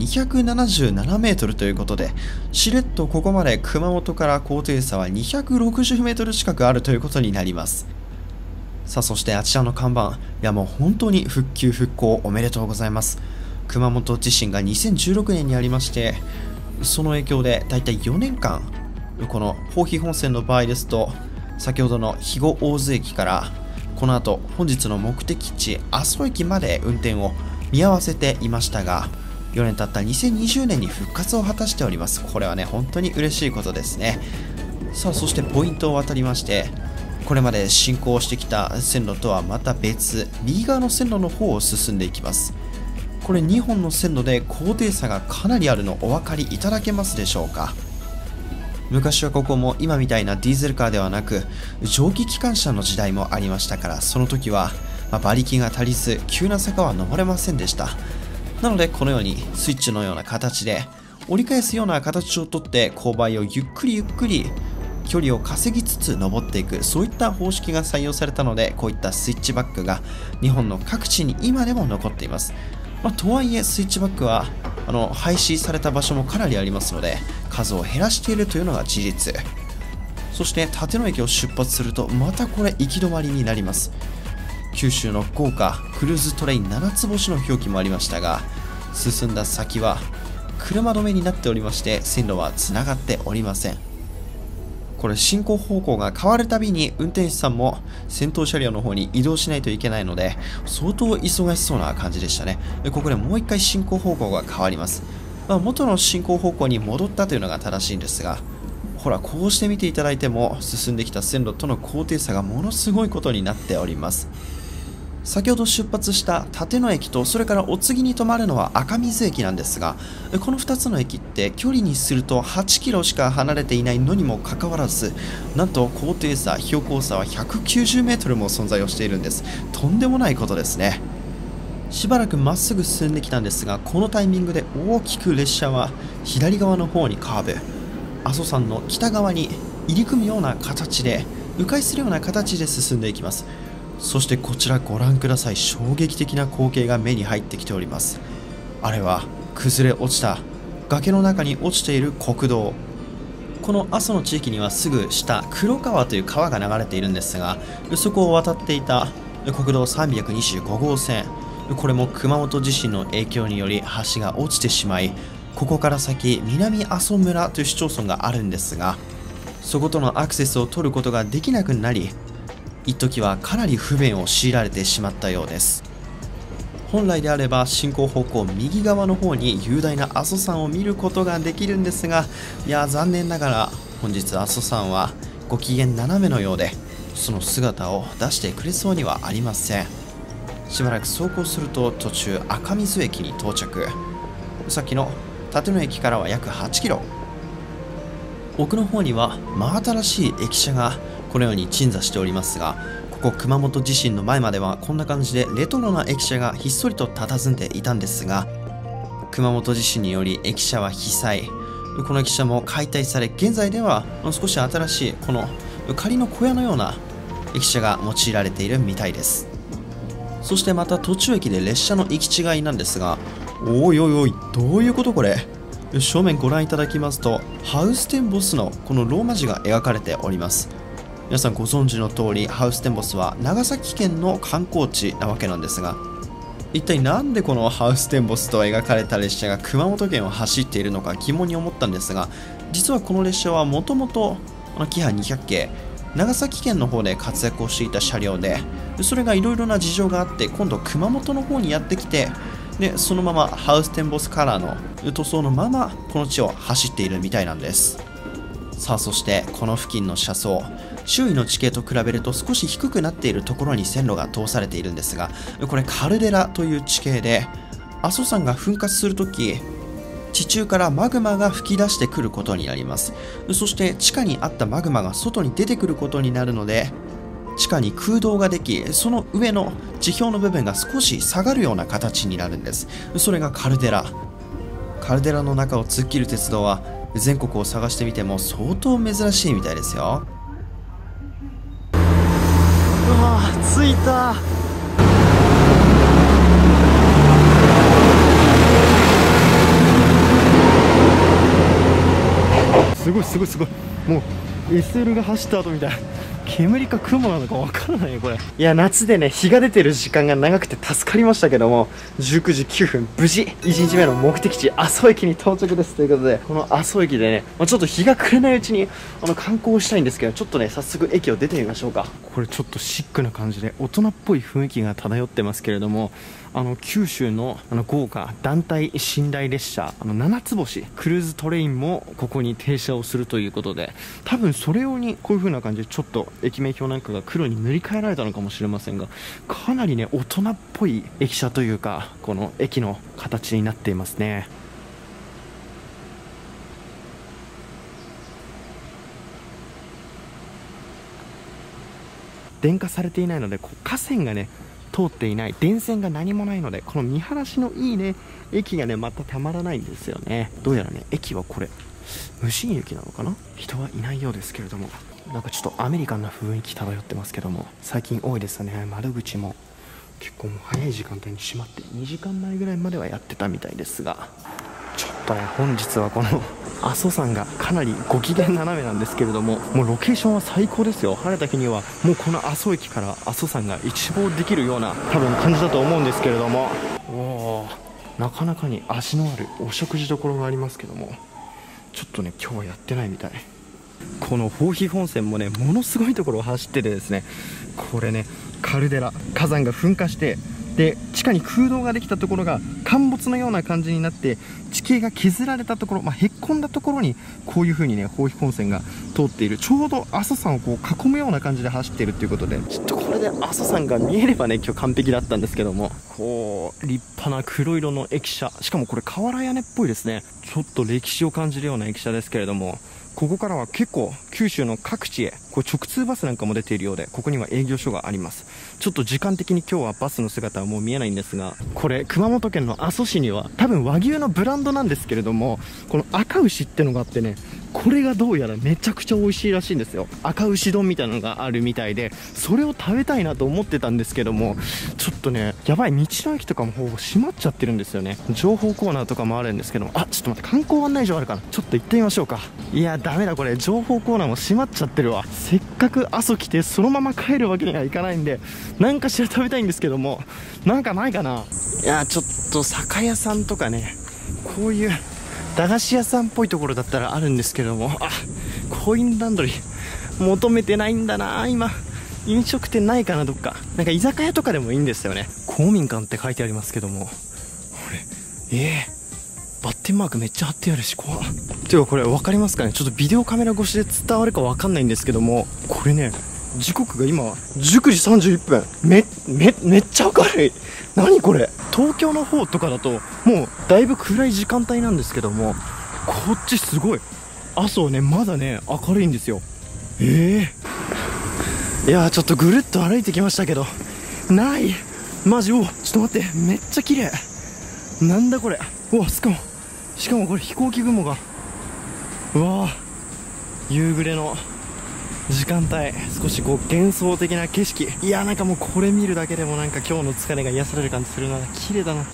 277メートルということで、しれっとここまで熊本から高低差は260メートル近くあるということになります。さあそしてあちらの看板、いやもう本当に復旧復興おめでとうございます。熊本地震が2016年にありまして、その影響でだいたい4年間、この豊肥本線の場合ですと、先ほどの肥後大津駅からこの後本日の目的地阿蘇駅まで運転を見合わせていましたが、4年経った2020年に復活を果たしております。これはね本当に嬉しいことですね。さあそしてポイントを渡りまして、これまで進行してきた線路とはまた別、右側の線路の方を進んでいきます。これ2本の線路で高低差がかなりあるのお分かりいただけますでしょうか。昔はここも今みたいなディーゼルカーではなく蒸気機関車の時代もありましたから、その時は馬力が足りず急な坂は登れませんでした。なのでこのようにスイッチのような形で折り返すような形をとって勾配をゆっくりゆっくり距離を稼ぎつつ登っていく、そういった方式が採用されたので、こういったスイッチバックが日本の各地に今でも残っています。とはいえスイッチバックは廃止された場所もかなりありますので、数を減らしているというのが事実。そして立野駅を出発するとまたこれ行き止まりになります。九州の豪華クルーズトレイン7つ星の表記もありましたが、進んだ先は車止めになっておりまして、線路はつながっておりません。これ進行方向が変わるたびに運転手さんも先頭車両の方に移動しないといけないので、相当忙しそうな感じでしたね。ここでもう一回進行方向が変わります。元の進行方向に戻ったというのが正しいんですが、ほらこうして見ていただいても進んできた線路との高低差がものすごいことになっております。先ほど出発した立野駅と、それからお次に止まるのは赤水駅なんですが、この2つの駅って距離にすると8キロしか離れていないのにもかかわらず、なんと高低差、標高差は190メートルも存在をしているんです。とんでもないことですね。しばらくまっすぐ進んできたんですが、このタイミングで大きく列車は左側の方にカーブ、阿蘇山の北側に入り組むような形で、迂回するような形で進んでいきます。そしてこちらご覧ください。衝撃的な光景が目に入ってきております。あれは崩れ落ちた崖の中に落ちている国道。この阿蘇の地域にはすぐ下、黒川という川が流れているんですが、そこを渡っていた国道325号線、これも熊本地震の影響により橋が落ちてしまい、ここから先南阿蘇村という市町村があるんですが、そことのアクセスを取ることができなくなり、一時はかなり不便を強いられてしまったようです。本来であれば進行方向右側の方に雄大な阿蘇山を見ることができるんですが、いや残念ながら本日阿蘇山はご機嫌斜めのようで、その姿を出してくれそうにはありません。しばらく走行すると途中赤水駅に到着。さっきの立野駅からは約8キロ。奥の方には真新しい駅舎がこのように鎮座しておりますが、ここ熊本地震の前まではこんな感じでレトロな駅舎がひっそりと佇んでいたんですが、熊本地震により駅舎は被災、この駅舎も解体され、現在では少し新しいこの仮の小屋のような駅舎が用いられているみたいです。そしてまた途中駅で列車の行き違いなんですが、おいおいおい、どういうことこれ。正面ご覧いただきますと、ハウステンボスのこのローマ字が描かれております。皆さんご存知の通り、ハウステンボスは長崎県の観光地なわけなんですが、一体なんでこのハウステンボスと描かれた列車が熊本県を走っているのか疑問に思ったんですが、実はこの列車はもともとキハ200系、長崎県の方で活躍をしていた車両で、それがいろいろな事情があって今度熊本の方にやってきて、でそのままハウステンボスカラーの塗装のままこの地を走っているみたいなんです。さあそしてこの付近の車窓、周囲の地形と比べると少し低くなっているところに線路が通されているんですが、これカルデラという地形で、阿蘇山が噴火するとき地中からマグマが噴き出してくることになります。そして地下にあったマグマが外に出てくることになるので、地下に空洞ができ、その上の地表の部分が少し下がるような形になるんです。それがカルデラ。カルデラの中を突っ切る鉄道は全国を探してみても相当珍しいみたいですよ。 うわー、着いた。すごいすごいすごい、もう SL が走った後みたいな。煙か雲なのかわからないよこれ。いや夏でね、日が出てる時間が長くて助かりましたけども、19時9分無事1日目の目的地阿蘇駅に到着ですということで、この阿蘇駅でね、ちょっと日が暮れないうちに観光したいんですけど、ちょっとね早速駅を出てみましょうか。これちょっとシックな感じで大人っぽい雰囲気が漂ってますけれども、九州の豪華団体寝台列車7つ星クルーズトレインもここに停車をするということで、多分それ用にこういう風な感じでちょっと駅名表なんかが黒に塗り替えられたのかもしれませんが、かなりね大人っぽい駅舎というか、この駅の形になっていますね。電化されていないので、架線がね通っていない、電線が何もないので、この見晴らしのいいね駅がねまたたまらないんですよね。どうやらね駅はこれ無人駅なのかな。人はいないようですけれども、なんかちょっとアメリカンな雰囲気漂ってますけども、最近多いですよね。窓口も結構もう早い時間帯に閉まって2時間前ぐらいまではやってたみたいですが、ちょっとね本日はこの阿蘇山がかなりご機嫌斜めなんですけれども、もうロケーションは最高ですよ。晴れた日にはもうこの阿蘇駅から阿蘇山が一望できるような多分感じだと思うんですけれども、おー、なかなかに味のあるお食事処がありますけども、ちょっとね今日はやってないみたい。この豊肥本線もねものすごいところを走っててですね、これねカルデラ火山が噴火して、で地下に空洞ができたところが陥没のような感じになって地形が削られたところ、へっこんだところにこういう風にね豊肥本線が通っている、ちょうど阿蘇山をこう囲むような感じで走っているということで、ちょっとこれで阿蘇山が見えればね今日完璧だったんですけども、こう立派な黒色の駅舎、しかもこれ瓦屋根っぽいですね。ちょっと歴史を感じるような駅舎ですけれども、ここからは結構九州の各地へこう直通バスなんかも出ているようで、ここには営業所があります。ちょっと時間的に今日はバスの姿はもう見えないんですが、これ熊本県の阿蘇市には多分和牛のブランドなんですけれども、この赤牛ってのがあってね、これがどうやらめちゃくちゃ美味しいらしいんですよ。赤牛丼みたいなのがあるみたいで、それを食べたいなと思ってたんですけども、ちょっとねやばい、道の駅とかもほぼ閉まっちゃってるんですよね。情報コーナーとかもあるんですけども、ちょっと待って、観光案内所あるかな、ちょっと行ってみましょうか。いやダメだ、これ情報コーナーも閉まっちゃってるわ。せっかく阿蘇来てそのまま帰るわけにはいかないんで、なんかしら食べたいんですけども、なんかないかな。いやちょっと酒屋さんとかね、こういう駄菓子屋さんっぽいところだったらあるんですけども、コインランドリー求めてないんだな今。飲食店ないかな、どっかなんか居酒屋とかでもいいんですよね。公民館って書いてありますけども、これバッテンマークめっちゃ貼ってあるし怖っ。ていうかこれ分かりますかね、ちょっとビデオカメラ越しで伝わるか分かんないんですけども、これね時刻が今19時31分、めっちゃ明るい。何これ、東京の方とかだともうだいぶ暗い時間帯なんですけども、こっちすごい阿蘇ねまだね明るいんですよ。いやちょっとぐるっと歩いてきましたけどないマジ。ちょっと待って、めっちゃ綺麗。なんだこれ、しかもこれ飛行機雲が、夕暮れの時間帯、少しこう幻想的な景色。いやなんかもうこれ見るだけでもなんか今日の疲れが癒される感じするな。綺麗だな。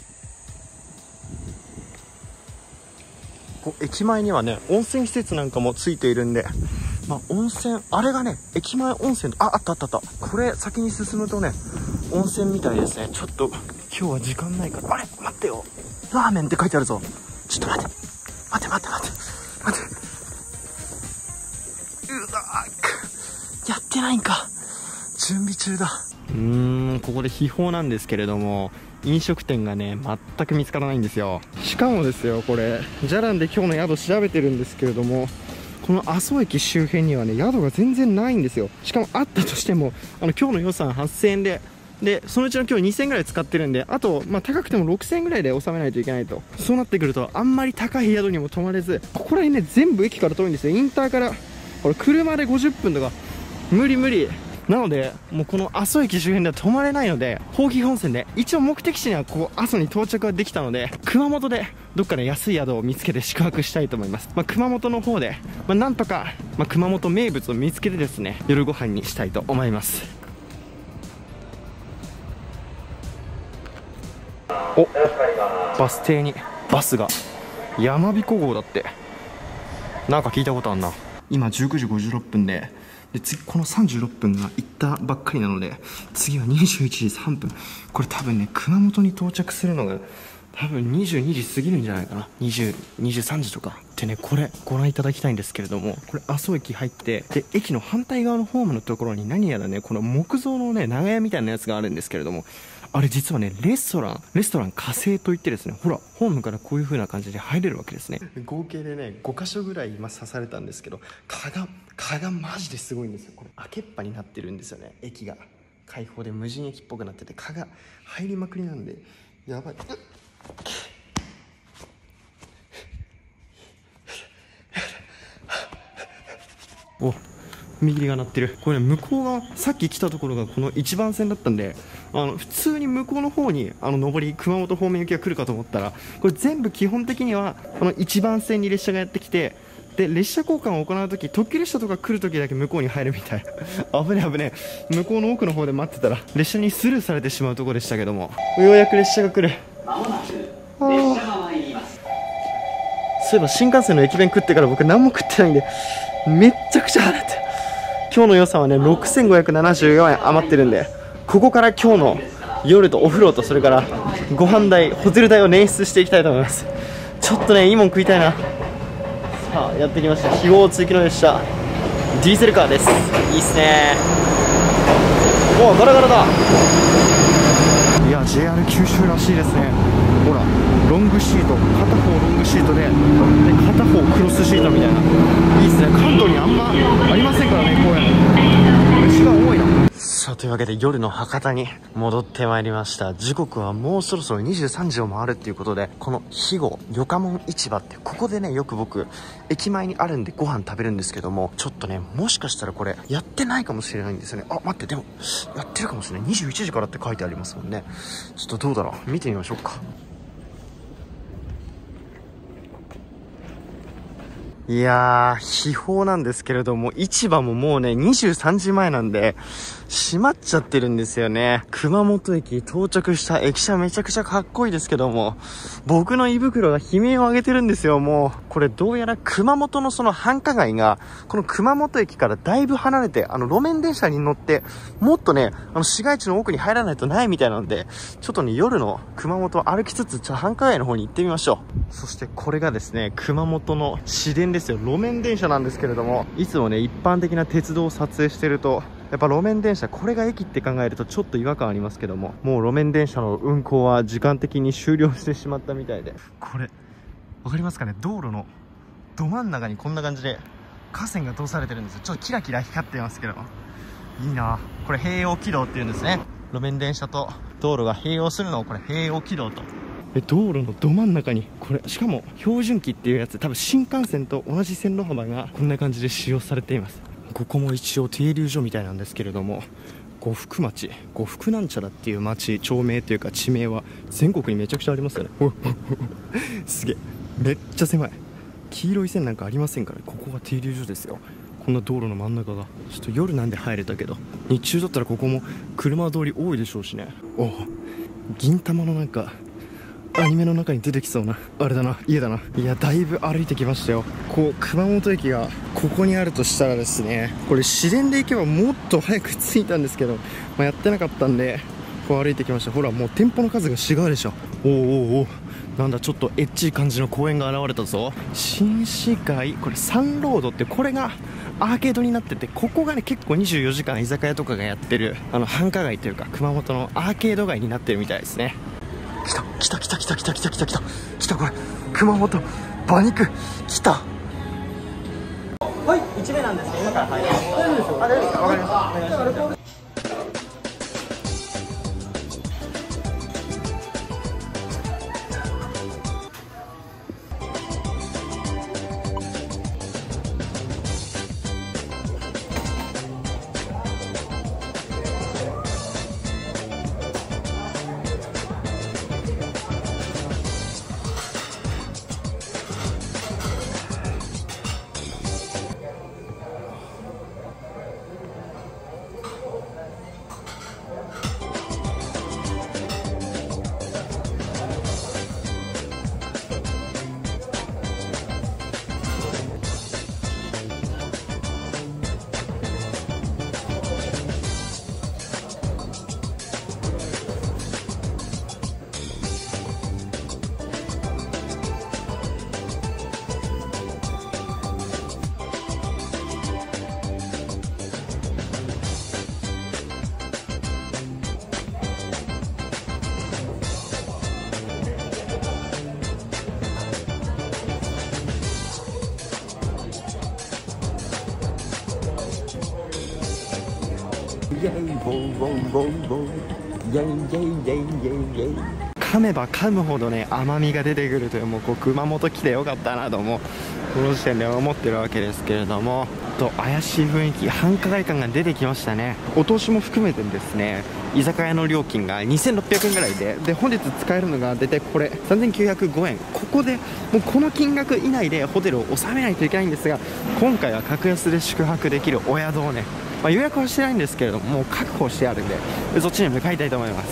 こう駅前にはね温泉施設なんかもついているんで、温泉あれがね駅前温泉、あった。これ先に進むとね温泉みたいですね。ちょっと今日は時間ないから、待ってよ、ラーメンって書いてあるぞ。ちょっと待ってやってないんか、準備中だ。ここで秘宝なんですけれども、飲食店がね全く見つからないんですよ。しかもですよ、これじゃらんで今日の宿調べてるんですけれども、この阿蘇駅周辺にはね宿が全然ないんですよ。しかもあったとしても今日の予算8000円でそのうちの今日2000円ぐらい使ってるんで、あと高くても6000円ぐらいで収めないといけないと。そうなってくるとあんまり高い宿にも泊まれず、ここら辺ね全部駅から遠いんですよ。インターからこれ車で50分とか無理なので、もうこの阿蘇駅周辺では泊まれないので、豊肥本線で一応目的地にはこう阿蘇に到着ができたので、熊本でどっかで安い宿を見つけて宿泊したいと思います。熊本の方で、なんとか、熊本名物を見つけてですね夜ご飯にしたいと思います。バス停にバスが山彦号だって、なんか聞いたことあるな。今19時56分で次この36分が行ったばっかりなので、次は21時3分。これ多分ね熊本に到着するのが多分22時過ぎるんじゃないかな。23時とかでね、これご覧いただきたいんですけれども、これ阿蘇駅入って、で駅の反対側のホームのところに何やらねこの木造のね長屋みたいなやつがあるんですけれども、あれ実はねレストラン火星といってですね、ほらホームからこういう風な感じで入れるわけですね。合計でね5箇所ぐらい今刺されたんですけど、蚊がマジですごいんですよ。これ開けっぱになってるんですよね。駅が開放で無人駅っぽくなってて、蚊が入りまくりなんでやばい。見切りが鳴ってる。これね向こう側、さっき来たところがこの1番線だったんで、普通に向こうの方に上り熊本方面行きが来るかと思ったら、これ全部基本的にはこの1番線に列車がやってきて、 で列車交換を行うとき、特急列車とか来るときだけ向こうに入るみたい危ね危ねえ。向こうの奥の方で待ってたら列車にスルーされてしまうところでしたけども、ようやく列車が来る。そういえば新幹線の駅弁食ってから僕何も食ってないんでめっちゃくちゃ払って、今日の予算はね6574円余ってるんで、ここから今日の夜とお風呂とそれからご飯代、ホテル代を捻出していきたいと思います。ちょっとねいいもん食いたいな。さあやってきました、非合通気の列車、ディーゼルカーです。いいっすね。おガラガラだ。いや JR 九州らしいですね。ほらロングシート、片方ロングシートで片方クロスシートみたいな、いいっすね。関東にあんまありませんからね、こういうの一番多いな。さあというわけで夜の博多に戻ってまいりました。時刻はもうそろそろ23時を回るっていうことで、この肥後よかもん市場ってここでねよく僕駅前にあるんでご飯食べるんですけども、ちょっとねもしかしたらこれやってないかもしれないんですよね。あ待って、でもやってるかもしれない。21時からって書いてありますもんね。ちょっとどうだろう、見てみましょうか。いやー、秘宝なんですけれども、市場ももうね、23時前なんで、閉まっちゃってるんですよね。熊本駅到着した駅舎めちゃくちゃかっこいいですけども、僕の胃袋が悲鳴を上げてるんですよ、もう。これどうやら熊本のその繁華街が、この熊本駅からだいぶ離れて、路面電車に乗って、もっとね、市街地の奥に入らないとないみたいなので、ちょっとね、夜の熊本を歩きつつ、繁華街の方に行ってみましょう。そしてこれがですね、熊本の市電ですよ。路面電車なんですけれども、いつもね、一般的な鉄道を撮影してると、やっぱ路面電車、これが駅って考えるとちょっと違和感ありますけども、もう路面電車の運行は時間的に終了してしまったみたいで、これわかりますかね、道路のど真ん中にこんな感じで架線が通されてるんですよ。ちょっとキラキラ光ってますけど、いいな。これ併用軌道っていうんですね。路面電車と道路が併用するのをこれ併用軌道と。道路のど真ん中にこれ、しかも標準機っていうやつ、多分新幹線と同じ線路幅がこんな感じで使用されています。ここも一応停留所みたいなんですけれども、呉服町、呉服なんちゃらっていう町、町名というか地名は全国にめちゃくちゃありますよねすげえ、めっちゃ狭い。黄色い線なんかありませんから、ここが停留所ですよ。こんな道路の真ん中が。ちょっと夜なんで入れたけど、日中だったらここも車通り多いでしょうしね。お銀玉のなんかアニメの中に出てきそうなあれだな、家だな。いやだいぶ歩いてきましたよ。こう熊本駅がここにあるとしたらですね、これ市電で行けばもっと早く着いたんですけど、やってなかったんでこう歩いてきました。ほらもう店舗の数が違うでしょ。おおお、なんだちょっとエッチい感じの公園が現れたぞ。新市街、これサンロードって、これがアーケードになってて、ここがね結構24時間居酒屋とかがやってる繁華街というか熊本のアーケード街になってるみたいですね。来た来た来た来た来た来た来た来た来た、これ熊本馬肉来た。はい、1名なんですけど今から入ります。大丈夫ですよ。あ、大丈夫ですか。わかりました。お願いします。噛めば噛むほどね甘みが出てくるという、もう熊本来てよかったなともこの時点で思ってるわけですけれども、 と怪しい雰囲気、繁華街感が出てきましたね。お通しも含めてですね、居酒屋の料金が2600円ぐらいで本日使えるのが大体これ3905円。ここでもうこの金額以内でホテルを収めないといけないんですが、今回は格安で宿泊できるお宿をね、予約はしてないんですけれども、もう確保してあるんで、そっちに向かいたいと思います。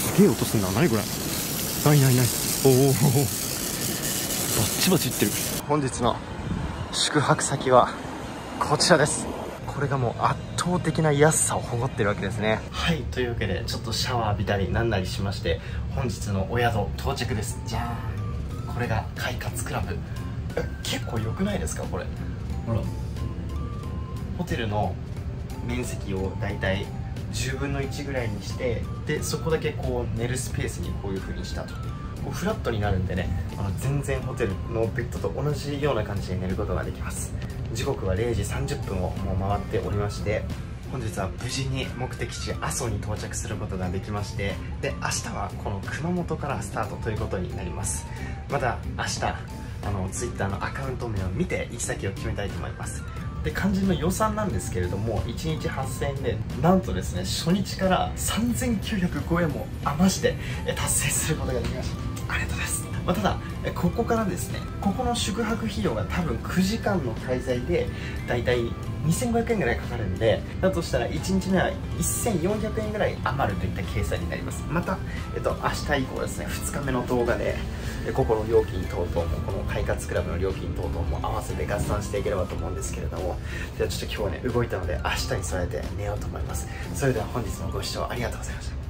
すげえ音すんな。何これ。ないおお、バッチバチいってる。本日の宿泊先はこちらです。これがもう圧倒的な安さを誇ってるわけですね。はい、というわけでちょっとシャワー浴びたりなんなりしまして、本日のお宿到着です。じゃーん、これが快活クラブ。結構良くないですかこれ。ほら、ホテルの面積をだいたい10分の1ぐらいにして、でそこだけこう寝るスペースにこういう風にしたと。こうフラットになるんでね、全然ホテルのベッドと同じような感じで寝ることができます。時刻は0時30分をもう回っておりまして、本日は無事に目的地阿蘇に到着することができまして、で明日はこの熊本からスタートということになります。また明日Twitter のアカウント名を見て行き先を決めたいと思います。で肝心の予算なんですけれども、1日8000円でなんとですね、初日から3905円も余して達成することができました。ありがとうございます。ただここからですね、ここの宿泊費用が多分9時間の滞在でだいたい2500円ぐらいかかるんで、だとしたら1日目は1400円ぐらい余るといった計算になります。また、明日以降ですね、2日目の動画でここの料金等々も、この快活クラブの料金等々も合わせて合算していければと思うんですけれども、ではちょっと今日はね動いたので明日に備えて寝ようと思います。それでは本日もご視聴ありがとうございました。